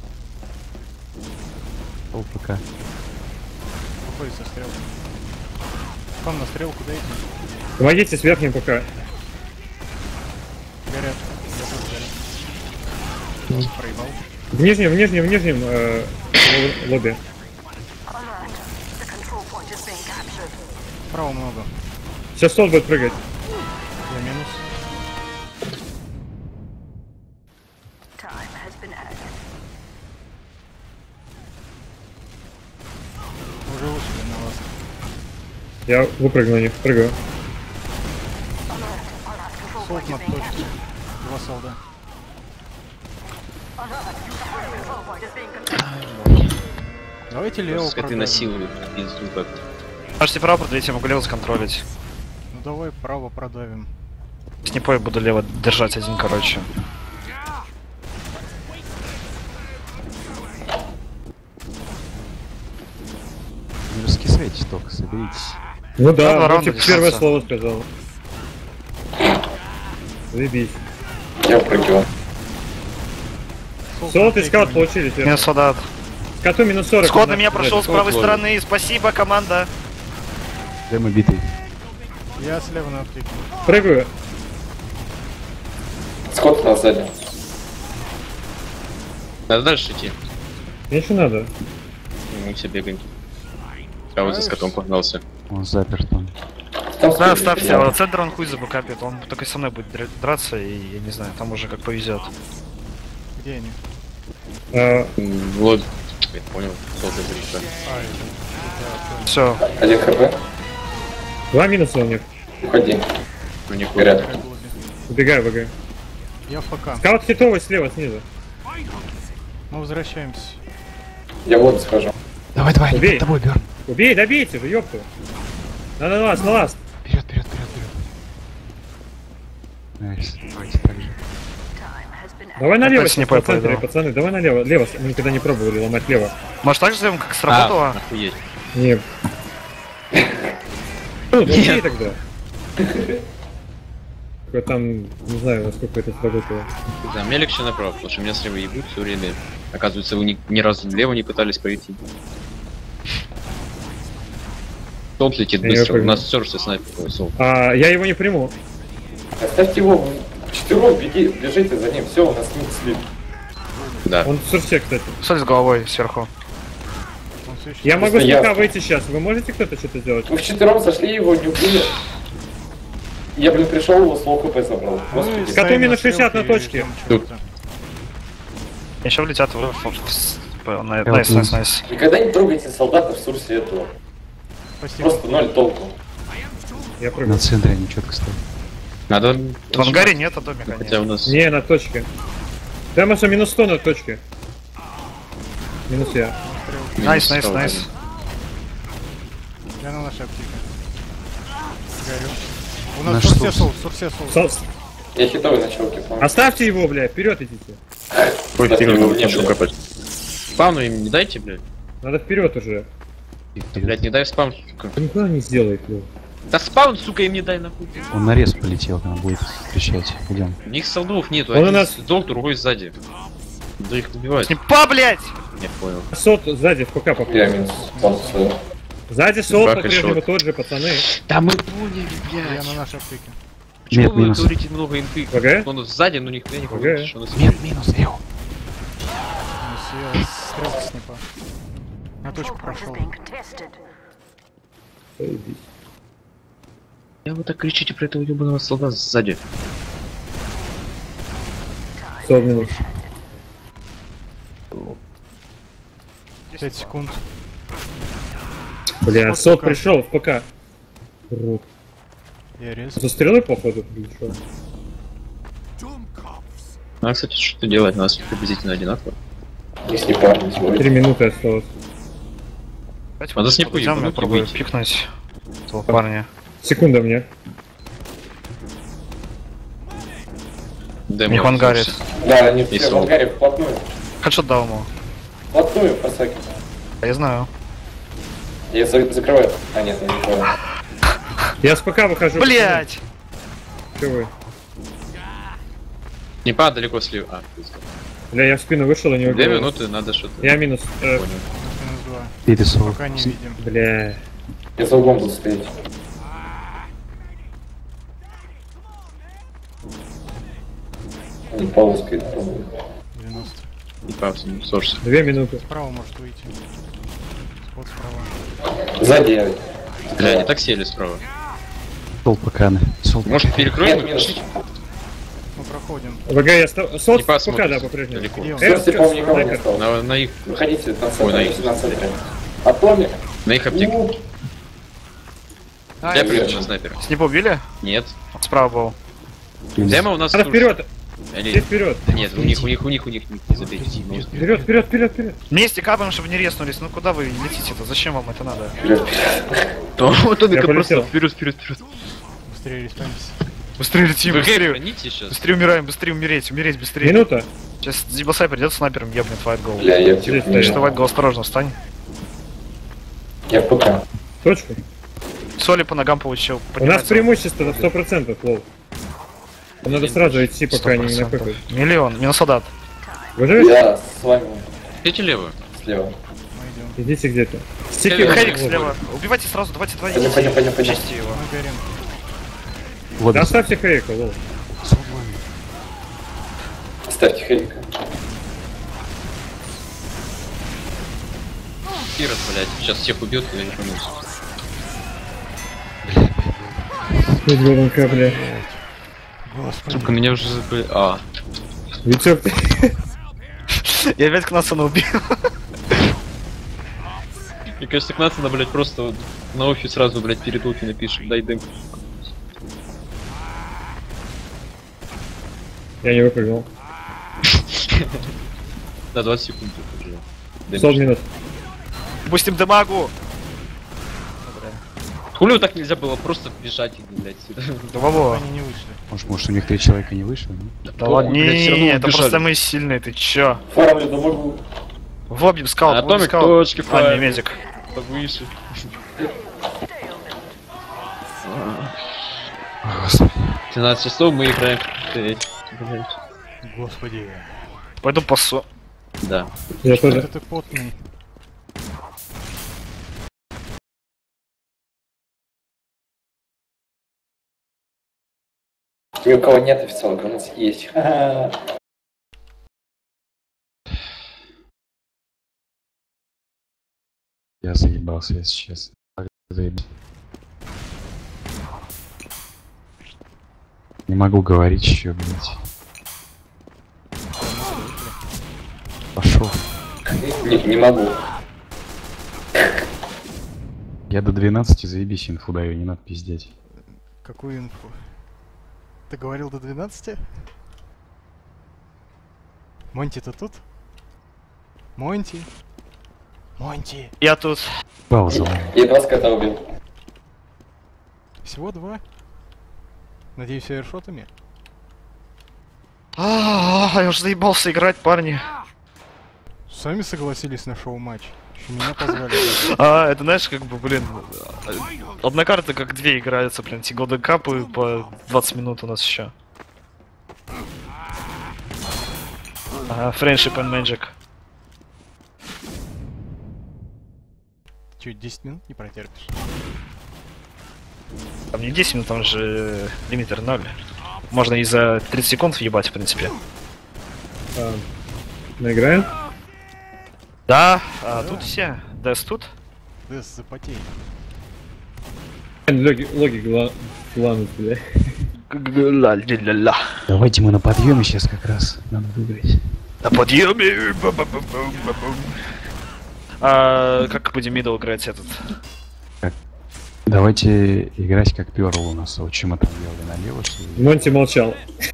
Speaker 6: Пол пока.
Speaker 4: Выходит со стрелки. Там на стрелку дайте.
Speaker 5: Помогите с верхним пока.
Speaker 4: Горят. Я тоже горят. Проебал.
Speaker 5: В нижнем, в нижнем, в нижнем э, ло- лобби.
Speaker 7: Alert. The control point is being captured.
Speaker 4: Справа много.
Speaker 5: Сейчас солд будет прыгать.
Speaker 4: Я минус.
Speaker 7: Time has been added.
Speaker 4: Уже вышли на вас.
Speaker 5: Я выпрыгну на них, прыгаю.
Speaker 7: Alert. Our last control
Speaker 4: Солд
Speaker 7: point
Speaker 4: на
Speaker 7: is being
Speaker 4: точке.
Speaker 7: captured.
Speaker 4: Два солда.
Speaker 7: Alert. The control point is being contested.
Speaker 4: Давайте лево
Speaker 2: Скоты
Speaker 4: продавим.
Speaker 2: насилуют. Пизду как.
Speaker 3: Можете право продавить, я могу лево сконтролить.
Speaker 4: Ну давай право продавим.
Speaker 3: С непой буду лево держать один, короче.
Speaker 6: Не раскисайте только, соберитесь.
Speaker 5: Ну
Speaker 3: Да, два
Speaker 5: да, вот
Speaker 3: раунда
Speaker 5: типа первое
Speaker 3: дистанция.
Speaker 5: слово сказал. Заебись.
Speaker 1: Я прыгивал.
Speaker 5: Солод и
Speaker 4: на
Speaker 5: скаут
Speaker 4: третьем.
Speaker 5: получили.
Speaker 3: Минус
Speaker 5: Скот
Speaker 3: солдат.
Speaker 5: Скоту минус сорок.
Speaker 3: Скот на
Speaker 5: одна.
Speaker 3: меня прошел с
Speaker 2: Скот
Speaker 3: правой
Speaker 2: ловит.
Speaker 3: стороны. Спасибо, команда.
Speaker 6: Демо битый.
Speaker 4: Я слева на отклик.
Speaker 5: Прыгаю.
Speaker 1: Скот у нас сзади.
Speaker 2: Надо дальше идти.
Speaker 5: Мне еще надо.
Speaker 2: Мы все бегаем. Скаут за скотом погнался.
Speaker 6: Он заперт там.
Speaker 1: Там
Speaker 3: Да,
Speaker 1: спереди
Speaker 3: ставьте,
Speaker 1: стоял.
Speaker 3: а центр он хуй забэкапит. Он только со мной будет др- драться, и я не знаю, там уже как повезет.
Speaker 4: Где они?
Speaker 5: А,
Speaker 2: М, Вот. Я понял. Солд за
Speaker 4: А, это.
Speaker 3: Все.
Speaker 1: Один хп.
Speaker 5: два минуса у них.
Speaker 1: Уходи.
Speaker 2: У них
Speaker 1: Горят.
Speaker 4: Я голуби.
Speaker 5: Убегаю, убегаю.
Speaker 4: Я в ФК.
Speaker 5: Скаут хитовый слева, снизу.
Speaker 4: Мы возвращаемся.
Speaker 1: Я в воду схожу.
Speaker 6: Давай, давай,
Speaker 5: Убей.
Speaker 6: под тобой, Бёрн.
Speaker 5: Убей, добейте же, ёпту. На, на ласт, на ласт.
Speaker 6: Вперед, вперед, вперед, вперед. Найс, давайте так же.
Speaker 7: Time has been
Speaker 5: Давай налево,
Speaker 3: Опять
Speaker 5: сейчас
Speaker 3: снипой
Speaker 5: по центре,
Speaker 3: пойду.
Speaker 5: пацаны, давай налево. Лево, мы никогда не пробовали ломать лево.
Speaker 3: Может так же сделаем, как
Speaker 2: А,
Speaker 3: сработало?
Speaker 2: охуеть.
Speaker 5: Не. Ну, окей тогда. Только там, не знаю, насколько это сработало.
Speaker 2: Да, мне легче направо, потому что меня слева ебут все время. Оказывается, вы ни, ни разу влево не пытались пройти. Солд летит
Speaker 5: Я
Speaker 2: быстро, у
Speaker 5: понял.
Speaker 2: нас все же снайпер. Ой, солд.
Speaker 5: А, я его не приму.
Speaker 1: Оставьте его четвером, беги, бежите за ним, все, у нас нет слив.
Speaker 2: Да.
Speaker 5: Он в сурсе, кстати.
Speaker 3: Соль с головой сверху.
Speaker 4: Он всё ещё-
Speaker 5: Я могу
Speaker 1: Просто
Speaker 5: с
Speaker 1: я-
Speaker 5: ПК выйти сейчас. Вы можете кто-то что-то сделать?
Speaker 1: Мы вчетвером зашли, его не убили. Я, блин, пришел, его с лоу хп забрал.
Speaker 4: Ну,
Speaker 1: Господи.
Speaker 4: и
Speaker 5: Коту
Speaker 4: ставим
Speaker 5: минус
Speaker 4: на
Speaker 5: шестьдесят на
Speaker 4: стрелки и
Speaker 5: точке.
Speaker 4: ждём чего-то.
Speaker 3: Еще влетят в... в- в- на-
Speaker 6: Я
Speaker 3: Найс,
Speaker 6: вот
Speaker 3: найс, найс.
Speaker 1: Никогда не трогайте солдата в сурсе этого.
Speaker 4: Спасибо.
Speaker 1: Просто ноль толку.
Speaker 5: Я
Speaker 6: На
Speaker 5: прыгну.
Speaker 6: центре они четко стоят.
Speaker 2: Надо...
Speaker 3: В ангаре нет, а домика
Speaker 2: Хотя
Speaker 3: нет.
Speaker 2: у нас...
Speaker 5: Не, на точке. Демоса минус сто на точке. Минус я.
Speaker 3: Найс, найс, найс.
Speaker 4: Я на нашей аптеке. Горю. У нас
Speaker 6: Наш
Speaker 4: сурсе
Speaker 6: сурс.
Speaker 4: сол, сурсе сол.
Speaker 5: Со-
Speaker 1: Я хитовый на челке, помню.
Speaker 5: Оставьте его, бля, вперед идите.
Speaker 2: Ой,
Speaker 1: Оставьте
Speaker 2: фиг,
Speaker 1: его
Speaker 2: его
Speaker 1: вне,
Speaker 2: пошел
Speaker 1: блядь.
Speaker 2: копать. Спавну им не дайте, блядь.
Speaker 5: Надо вперед уже.
Speaker 2: Блядь, не дай спам, сука.
Speaker 5: Да никуда не сделает, бля.
Speaker 2: Да спаун, сука, им не дай нахуй.
Speaker 6: Он на рез полетел, когда будет кричать. Идем.
Speaker 2: У них солдов нету,
Speaker 5: Он у
Speaker 2: один
Speaker 5: нас-
Speaker 2: сдох, другой сзади. Да их убивать.
Speaker 3: Не па, блядь!
Speaker 2: Не понял.
Speaker 5: Сот сзади в ПК
Speaker 1: Я
Speaker 5: попал.
Speaker 1: минус. Там свой.
Speaker 5: Сзади сот
Speaker 2: Бак и
Speaker 5: по-прежнему
Speaker 2: шот.
Speaker 5: тот же, пацаны.
Speaker 2: Да мы поняли,
Speaker 4: Я
Speaker 2: блядь.
Speaker 4: на нашей аптеке.
Speaker 2: Почему
Speaker 6: Нет,
Speaker 2: вы
Speaker 6: минус.
Speaker 2: говорите много инфы?
Speaker 5: ПГ?
Speaker 2: Он сзади, но нихуя не
Speaker 5: ПГ.
Speaker 2: говорит, что у нас...
Speaker 6: Нет, минус, Эо.
Speaker 4: Минус я стрелки снипа. На точку
Speaker 7: Control point is
Speaker 4: прошел.
Speaker 7: being contested.
Speaker 2: Я вы так кричите про этого ебаного солдата сзади.
Speaker 5: Сот минус.
Speaker 4: пять секунд.
Speaker 5: Бля,
Speaker 4: Сот
Speaker 5: сот
Speaker 4: ПК.
Speaker 5: пришел в ПК. Рут.
Speaker 4: Я рез.
Speaker 5: За стрелой, походу, или что?
Speaker 2: Надо, кстати, что делать, у нас приблизительно одинаково.
Speaker 1: Если парень свой.
Speaker 5: Три минуты осталось.
Speaker 3: Давайте
Speaker 2: Надо
Speaker 3: вот
Speaker 2: с ней
Speaker 3: подойдем,
Speaker 2: поебануть
Speaker 3: я
Speaker 2: и
Speaker 3: пробую
Speaker 2: выйти.
Speaker 3: пикнуть этого парня.
Speaker 5: Секунда мне.
Speaker 2: Дай
Speaker 3: У них в
Speaker 2: мне
Speaker 3: ангаре.
Speaker 2: ресурсы.
Speaker 1: Да, они
Speaker 2: И
Speaker 1: все в
Speaker 2: сол.
Speaker 1: ангаре вплотную.
Speaker 3: Хедшот дал ему.
Speaker 1: Вплотную, пасаки.
Speaker 3: А я знаю.
Speaker 1: Я за- закрываю. А нет, не закрываю.
Speaker 5: Я с ПК выхожу.
Speaker 3: Блять!
Speaker 5: Че вы?
Speaker 2: Не па, далеко слева. А, пизда.
Speaker 5: Бля, я в спину вышел и не
Speaker 2: Две
Speaker 5: убил.
Speaker 2: минуты, надо что-то.
Speaker 5: Я минус. э,
Speaker 2: Понял.
Speaker 4: Минус два.
Speaker 6: Пересол.
Speaker 4: Пока не видим.
Speaker 5: Бля.
Speaker 1: Я за углом буду стоять. Не полоской, по-моему.
Speaker 4: девяносто.
Speaker 2: Не па, сорс.
Speaker 5: Две минуты.
Speaker 4: Справа может выйти. Вот справа.
Speaker 1: Сзади я.
Speaker 2: Бля, они так сели справа.
Speaker 6: Сол поканы. Сол
Speaker 2: Может, перекроем
Speaker 1: Нет,
Speaker 2: и
Speaker 1: минус.
Speaker 2: включить?
Speaker 4: Мы проходим.
Speaker 5: ВГ я стал. Сот
Speaker 2: Не
Speaker 5: в ПК,
Speaker 2: посмотрим.
Speaker 5: да, по-прежнему.
Speaker 2: Далеко.
Speaker 4: Где он?
Speaker 5: Э,
Speaker 1: Слушайте, по-моему, никого не
Speaker 5: снайпер.
Speaker 1: осталось.
Speaker 2: На, на их...
Speaker 1: Выходите на
Speaker 2: Ой,
Speaker 1: центр,
Speaker 2: на
Speaker 1: идите
Speaker 2: их.
Speaker 1: на центр. Атомик.
Speaker 2: На их аптеке.
Speaker 1: У,
Speaker 2: Я прыгну на снайпера.
Speaker 3: Снипа убили?
Speaker 2: Нет.
Speaker 3: Справа был.
Speaker 2: Демо у нас...
Speaker 5: Надо
Speaker 2: в
Speaker 5: вперед! Иди
Speaker 2: Или...
Speaker 5: вперед!
Speaker 2: Нет, у них, у них, у них, у них, не забейте. Не успею.
Speaker 5: Вперед, вперед, вперед, вперед!
Speaker 3: Вместе капаем, чтобы не резнулись. Ну куда вы летите-то? Зачем вам это надо?
Speaker 1: вперед.
Speaker 2: Вот он
Speaker 5: Я
Speaker 2: просто
Speaker 5: полетел.
Speaker 2: вперед, вперед, вперед.
Speaker 4: Быстрее респаемся.
Speaker 3: Быстрее летим,
Speaker 2: Вы
Speaker 3: быстрее.
Speaker 2: храните сейчас?
Speaker 3: Быстрее умираем, быстрее умереть, умереть быстрее.
Speaker 5: Минута!
Speaker 3: Сейчас Дибасай придет снайпером, ебнет White Goal.
Speaker 1: Бля, я в
Speaker 5: Здесь
Speaker 1: типа.
Speaker 3: Что White Goal, осторожно, встань.
Speaker 1: Я в ПК.
Speaker 5: Точку.
Speaker 3: Соли по ногам получил.
Speaker 5: У нас
Speaker 3: поднимается.
Speaker 5: преимущество на сто процентов, лол. Нам надо сразу идти, пока они не
Speaker 3: сто процентов.
Speaker 5: напыкают.
Speaker 3: Миллион, минус солдат.
Speaker 5: Вы живете?
Speaker 1: Я с вами
Speaker 2: Идите левую.
Speaker 1: слева.
Speaker 4: Мы идем.
Speaker 5: Идите где-то. Стики
Speaker 2: Хевик,
Speaker 3: Хевик
Speaker 5: вот.
Speaker 3: слева. Убивайте сразу, давайте два
Speaker 1: Пойдем, пойдем, пойдем, пойдем.
Speaker 3: Чисти его.
Speaker 4: Мы горим.
Speaker 6: Вот.
Speaker 5: Да оставьте Хейка, лол.
Speaker 6: Сол ламит.
Speaker 1: Ставьте хейка.
Speaker 2: Кирос, блядь, сейчас всех убьет, и я не вернусь.
Speaker 5: Тут глубоко, бля.
Speaker 4: Господи.
Speaker 2: Сука, меня уже забыли. А,
Speaker 5: Витек,
Speaker 3: Я опять Кнасона убил.
Speaker 2: мне кажется, к надо, блядь, просто вот на офис сразу, блядь, перед офи напишем, дай дым.
Speaker 5: я не выпрыгнул.
Speaker 2: Да, двадцать секунд. уже. Дым.
Speaker 5: сто минут.
Speaker 3: Пустим дамагу.
Speaker 2: Хули вот так нельзя было просто бежать и, блядь, сюда.
Speaker 3: Да Вова.
Speaker 4: Они не вышли.
Speaker 6: Может, может, у них три человека не вышло? Ну?
Speaker 3: Да ладно,
Speaker 2: Блядь, всё равно
Speaker 3: не, это
Speaker 2: убежали.
Speaker 3: просто мы сильные, ты чё?
Speaker 1: Фармлю, да могу.
Speaker 3: Вобим скаут,
Speaker 2: А
Speaker 3: вобим
Speaker 2: Томик
Speaker 3: скаут.
Speaker 2: точки
Speaker 3: А, не
Speaker 2: файл.
Speaker 3: медик.
Speaker 2: Повыше.
Speaker 6: Господи.
Speaker 2: тринадцать часов мы играем. Блядь. Блядь.
Speaker 4: Господи.
Speaker 3: Пойду пасу.
Speaker 2: Да.
Speaker 5: Я
Speaker 4: Что
Speaker 5: тоже.
Speaker 4: это ты потный?
Speaker 1: Ни у кого нет официалок, у нас есть. Ха-ха.
Speaker 6: Я заебался, если честно. Так заебался. Не могу говорить еще, блядь. Пошел.
Speaker 1: Не, не могу.
Speaker 6: Я до двенадцати заебись инфу даю, не надо пиздеть.
Speaker 4: Какую инфу? Ты говорил до двенадцати? Монти-то тут? Монти? Монти!
Speaker 3: Я тут.
Speaker 6: Пауза.
Speaker 1: Я два скота убил.
Speaker 4: Всего два? Надеюсь, аэршотами?
Speaker 3: А, я уже заебался играть, парни.
Speaker 4: Сами согласились на шоу-матч. Еще меня позвали.
Speaker 3: А, это знаешь, как бы, блин, одна карта как две играются, блин, эти Golden Cup по двадцать минут у нас еще. Ага, Friendship and Magic.
Speaker 4: Че, десять минут не протерпишь?
Speaker 3: Там не десять минут, там же лимитер ноль. Можно и за тридцать секунд въебать, в принципе.
Speaker 5: А, наиграем?
Speaker 3: Да, а тут все. Дэс тут.
Speaker 4: Дэс, запотей.
Speaker 5: Логи, логи гла... гланут, бля.
Speaker 3: Ла-ля-ля-ля.
Speaker 6: Давайте мы на подъеме сейчас как раз. Надо выиграть.
Speaker 3: На подъеме. Ба-ба-ба-бум-ба-бум. А, как будем мидл играть этот?
Speaker 6: Давайте играть как Перл у нас. Вот чем мы там делали налево, что ли?
Speaker 5: Монти молчал.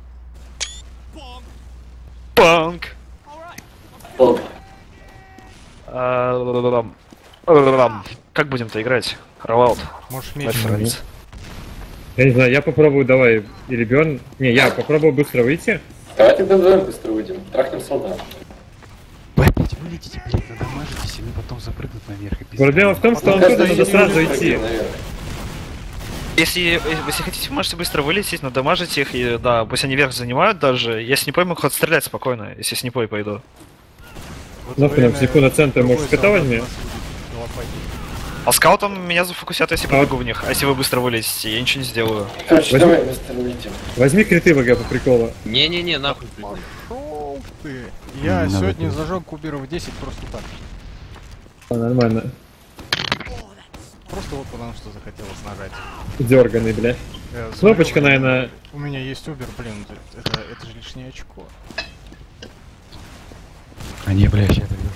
Speaker 3: Панк.
Speaker 1: Полк.
Speaker 3: А, ла-ла-ла-лам. Ла-ла-ла-лам. Как будем-то играть? Роллаут.
Speaker 4: Можешь меч.
Speaker 3: Референс.
Speaker 5: Я не знаю, я попробую, давай, или Бёрн. Не, я попробую быстро выйти.
Speaker 1: Давай тогда вдвоем быстро уйдем. Трахнем солдат.
Speaker 6: Вы опять вылетите, блядь, надамажитесь, и мы потом запрыгнут наверх и пиздец.
Speaker 5: Проблема в том, что оттуда надо сразу идти.
Speaker 1: Наверх.
Speaker 3: Если, если хотите, можете быстро вылететь, надамажить их, и да, пусть они верх занимают даже. Я с Непой могу отстрелять спокойно, если с Непой пойду.
Speaker 5: Нахуй нам психу на центр, может, скота возьми?
Speaker 3: А скаутом меня зафокусят, если
Speaker 5: А
Speaker 3: побегу в них. А если вы быстро вылезете, я ничего не сделаю.
Speaker 1: Короче,
Speaker 5: Возьми-
Speaker 1: давай быстро улетим.
Speaker 5: Возьми криты ВГ по приколу.
Speaker 2: Не-не-не, нахуй. блядь.
Speaker 4: Шоу ты! Я
Speaker 6: Не надо
Speaker 4: сегодня
Speaker 6: это.
Speaker 4: зажег куберов десять просто так.
Speaker 5: А, нормально.
Speaker 4: Просто вот потому что захотелось нажать.
Speaker 5: Дерганый, бля.
Speaker 4: Э,
Speaker 5: Кнопочка,
Speaker 4: смотрю,
Speaker 5: наверное.
Speaker 4: У меня есть убер, блин, это, это же лишнее очко.
Speaker 6: А не, бля, сейчас дойду.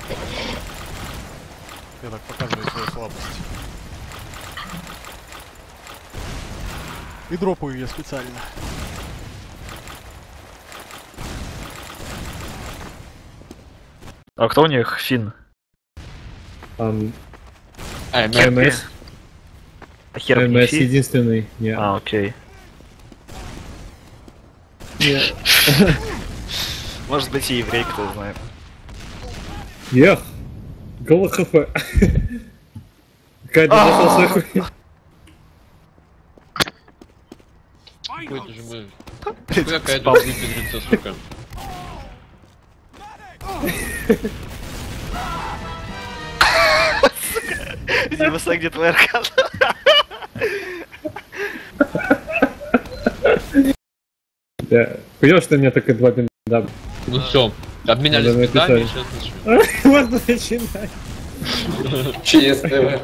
Speaker 4: Я так показываю свою слабость. И дропаю ее специально.
Speaker 3: А кто у них? Фин.
Speaker 5: Там
Speaker 2: А, мэр,
Speaker 5: МС.
Speaker 3: А хер не
Speaker 5: МС
Speaker 3: Фи?
Speaker 5: единственный. Не.
Speaker 3: А, окей.
Speaker 5: Не.
Speaker 3: Может быть и еврей, кто знает.
Speaker 5: Эх. Голо хп. Кайда нашел свою хуйню.
Speaker 2: какой-то же мы... Какая-то выпендрится, сука.
Speaker 3: Дима, где твоя аркан?
Speaker 5: Да. Хуёво, что у меня только два бинда.
Speaker 2: Ну все, обменялись
Speaker 5: Надо
Speaker 2: бедами,
Speaker 5: написать.
Speaker 2: сейчас начнем.
Speaker 5: Можно начинать.
Speaker 1: ЧС ТВ.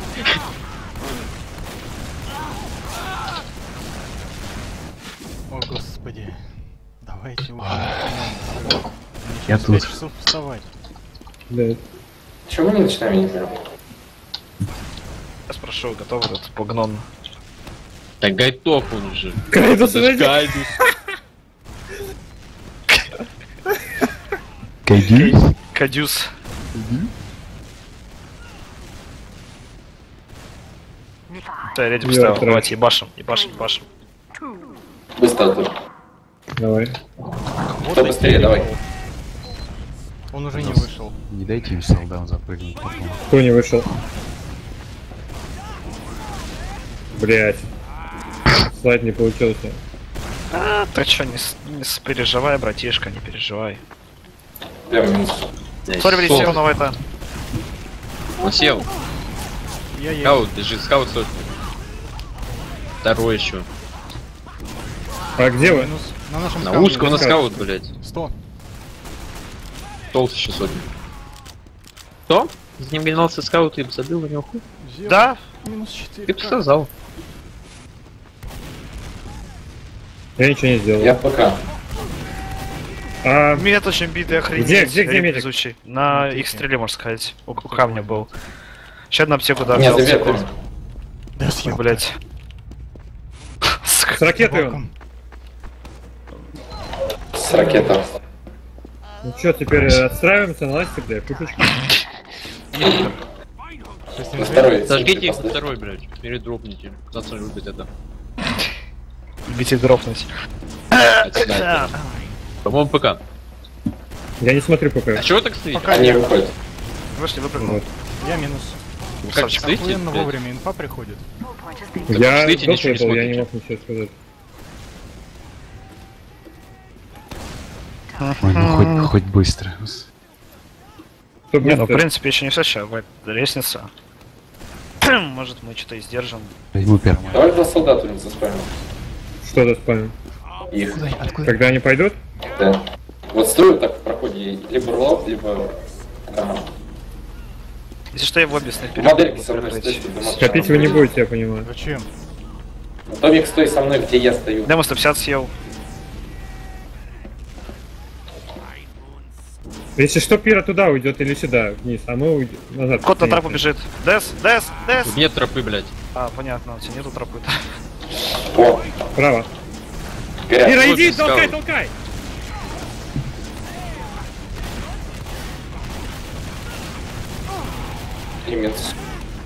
Speaker 4: О, господи. Давайте уже.
Speaker 6: Я
Speaker 4: В
Speaker 6: тут.
Speaker 4: пять часов вставать.
Speaker 5: Да.
Speaker 1: Чего мы не начинаем, я не понимаю.
Speaker 3: Я спрошу, готов этот погнон?
Speaker 2: Так готов он уже.
Speaker 5: Кайдус,
Speaker 2: Да
Speaker 5: найди.
Speaker 2: Кайдус.
Speaker 6: Кайдюс?
Speaker 3: Кадюс. Да, я реди
Speaker 5: Я
Speaker 3: поставил.
Speaker 5: трэш.
Speaker 3: Давайте, ебашим, ебашим, ебашим.
Speaker 1: Быстро тут.
Speaker 5: Давай.
Speaker 1: Кто быстрее, давай.
Speaker 4: Он уже не вышел.
Speaker 6: Не дайте им солдаун запрыгнуть потом.
Speaker 5: Кто не вышел? Блять. Слайд не получился.
Speaker 3: А, ты чё, не, с- не с- переживай, братишка, не переживай.
Speaker 1: Прям минус.
Speaker 3: Сори, блядь, все равно это.
Speaker 2: Он сел.
Speaker 4: Я еду.
Speaker 2: Скаут бежит, скаут сотни. Второй еще.
Speaker 5: А где вы?
Speaker 4: Минус. На нашем
Speaker 2: На
Speaker 4: скауте.
Speaker 2: узкого на скаут, блять.
Speaker 4: сто.
Speaker 2: Толст еще сотни. Что? С ним гнался скаут и забил у него хуй?
Speaker 4: Зел.
Speaker 3: Да?
Speaker 4: Минус четыре.
Speaker 2: Ты бы сказал.
Speaker 5: Я ничего не сделал.
Speaker 1: Я в ПК.
Speaker 5: А,
Speaker 3: Мед очень битый, охренеть.
Speaker 5: Где- где- где
Speaker 3: Реп
Speaker 5: медик?
Speaker 3: везучий. На их стреле, можно сказать. У, у камня был. Еще одну аптеку, да,
Speaker 1: Не,
Speaker 3: взял.
Speaker 1: за ветром.
Speaker 6: Да
Speaker 3: Ой,
Speaker 6: съел.
Speaker 3: блять.
Speaker 5: с ракетой он.
Speaker 1: С ракетом.
Speaker 5: Ну чё, теперь э, отстраиваемся на ласте, бля, пушечки.
Speaker 1: На второй.
Speaker 2: Сожгите их на второй, блять. Или дропните. Кто-то любит это.
Speaker 3: Бить и дропнуть.
Speaker 2: Это снайпер. По-моему, ПК.
Speaker 5: Я не смотрю пока.
Speaker 2: А чего вы так стоите?
Speaker 1: Они выходят.
Speaker 3: Вышли, выпрыгнул.
Speaker 5: Вот.
Speaker 4: Я минус.
Speaker 2: Вы как стоите?
Speaker 4: Охуенно
Speaker 2: блядь?
Speaker 4: вовремя инфа приходит.
Speaker 5: Я
Speaker 2: стоите, ничего не
Speaker 5: доктор был, я не
Speaker 2: смотрите.
Speaker 5: мог ничего сказать.
Speaker 6: Ой, ну хоть, хоть быстро.
Speaker 5: Кто
Speaker 3: Не, ну в
Speaker 5: быстро?
Speaker 3: принципе еще не все, сейчас будет лестница. Может мы что-то и сдержим.
Speaker 6: Возьму первым.
Speaker 1: Давай два солдата не заспамим.
Speaker 5: Что за спамим?
Speaker 1: Их.
Speaker 6: Откуда?
Speaker 5: Когда они пойдут?
Speaker 1: Да. Вот стою так в проходе, либо рулап, либо дома.
Speaker 3: Если что, я в обе снайперы.
Speaker 1: Модельки
Speaker 3: буду
Speaker 1: со мной
Speaker 3: прикрыть.
Speaker 1: стоят, дома.
Speaker 5: Копить вы не будете, я понимаю.
Speaker 4: Зачем?
Speaker 1: Томик, стой со мной, где я стою.
Speaker 3: Демо сто пятьдесят съел.
Speaker 5: Если что, пира туда уйдет или сюда, вниз, а мы уйдем назад.
Speaker 3: Кот на
Speaker 5: Нет.
Speaker 3: тропу бежит. Дес, Дес, Дес!
Speaker 2: Тут нет тропы, блять.
Speaker 3: А, понятно, у тебя нету тропы.
Speaker 1: О,
Speaker 5: Право.
Speaker 1: горят.
Speaker 5: Пира,
Speaker 2: вот
Speaker 5: иди,
Speaker 2: искал.
Speaker 5: толкай, толкай!
Speaker 1: И минус.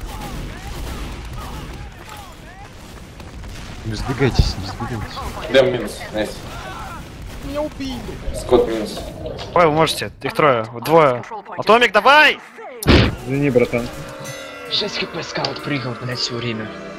Speaker 6: Не разбегайтесь, не разбегайтесь.
Speaker 1: Дэм минус. Найс.
Speaker 4: Меня убили.
Speaker 1: Скотт минус.
Speaker 3: Ой, вы можете, их трое, двое. Атомик, давай!
Speaker 5: Извини, братан.
Speaker 2: шесть хп скаут прыгал, блять, все время.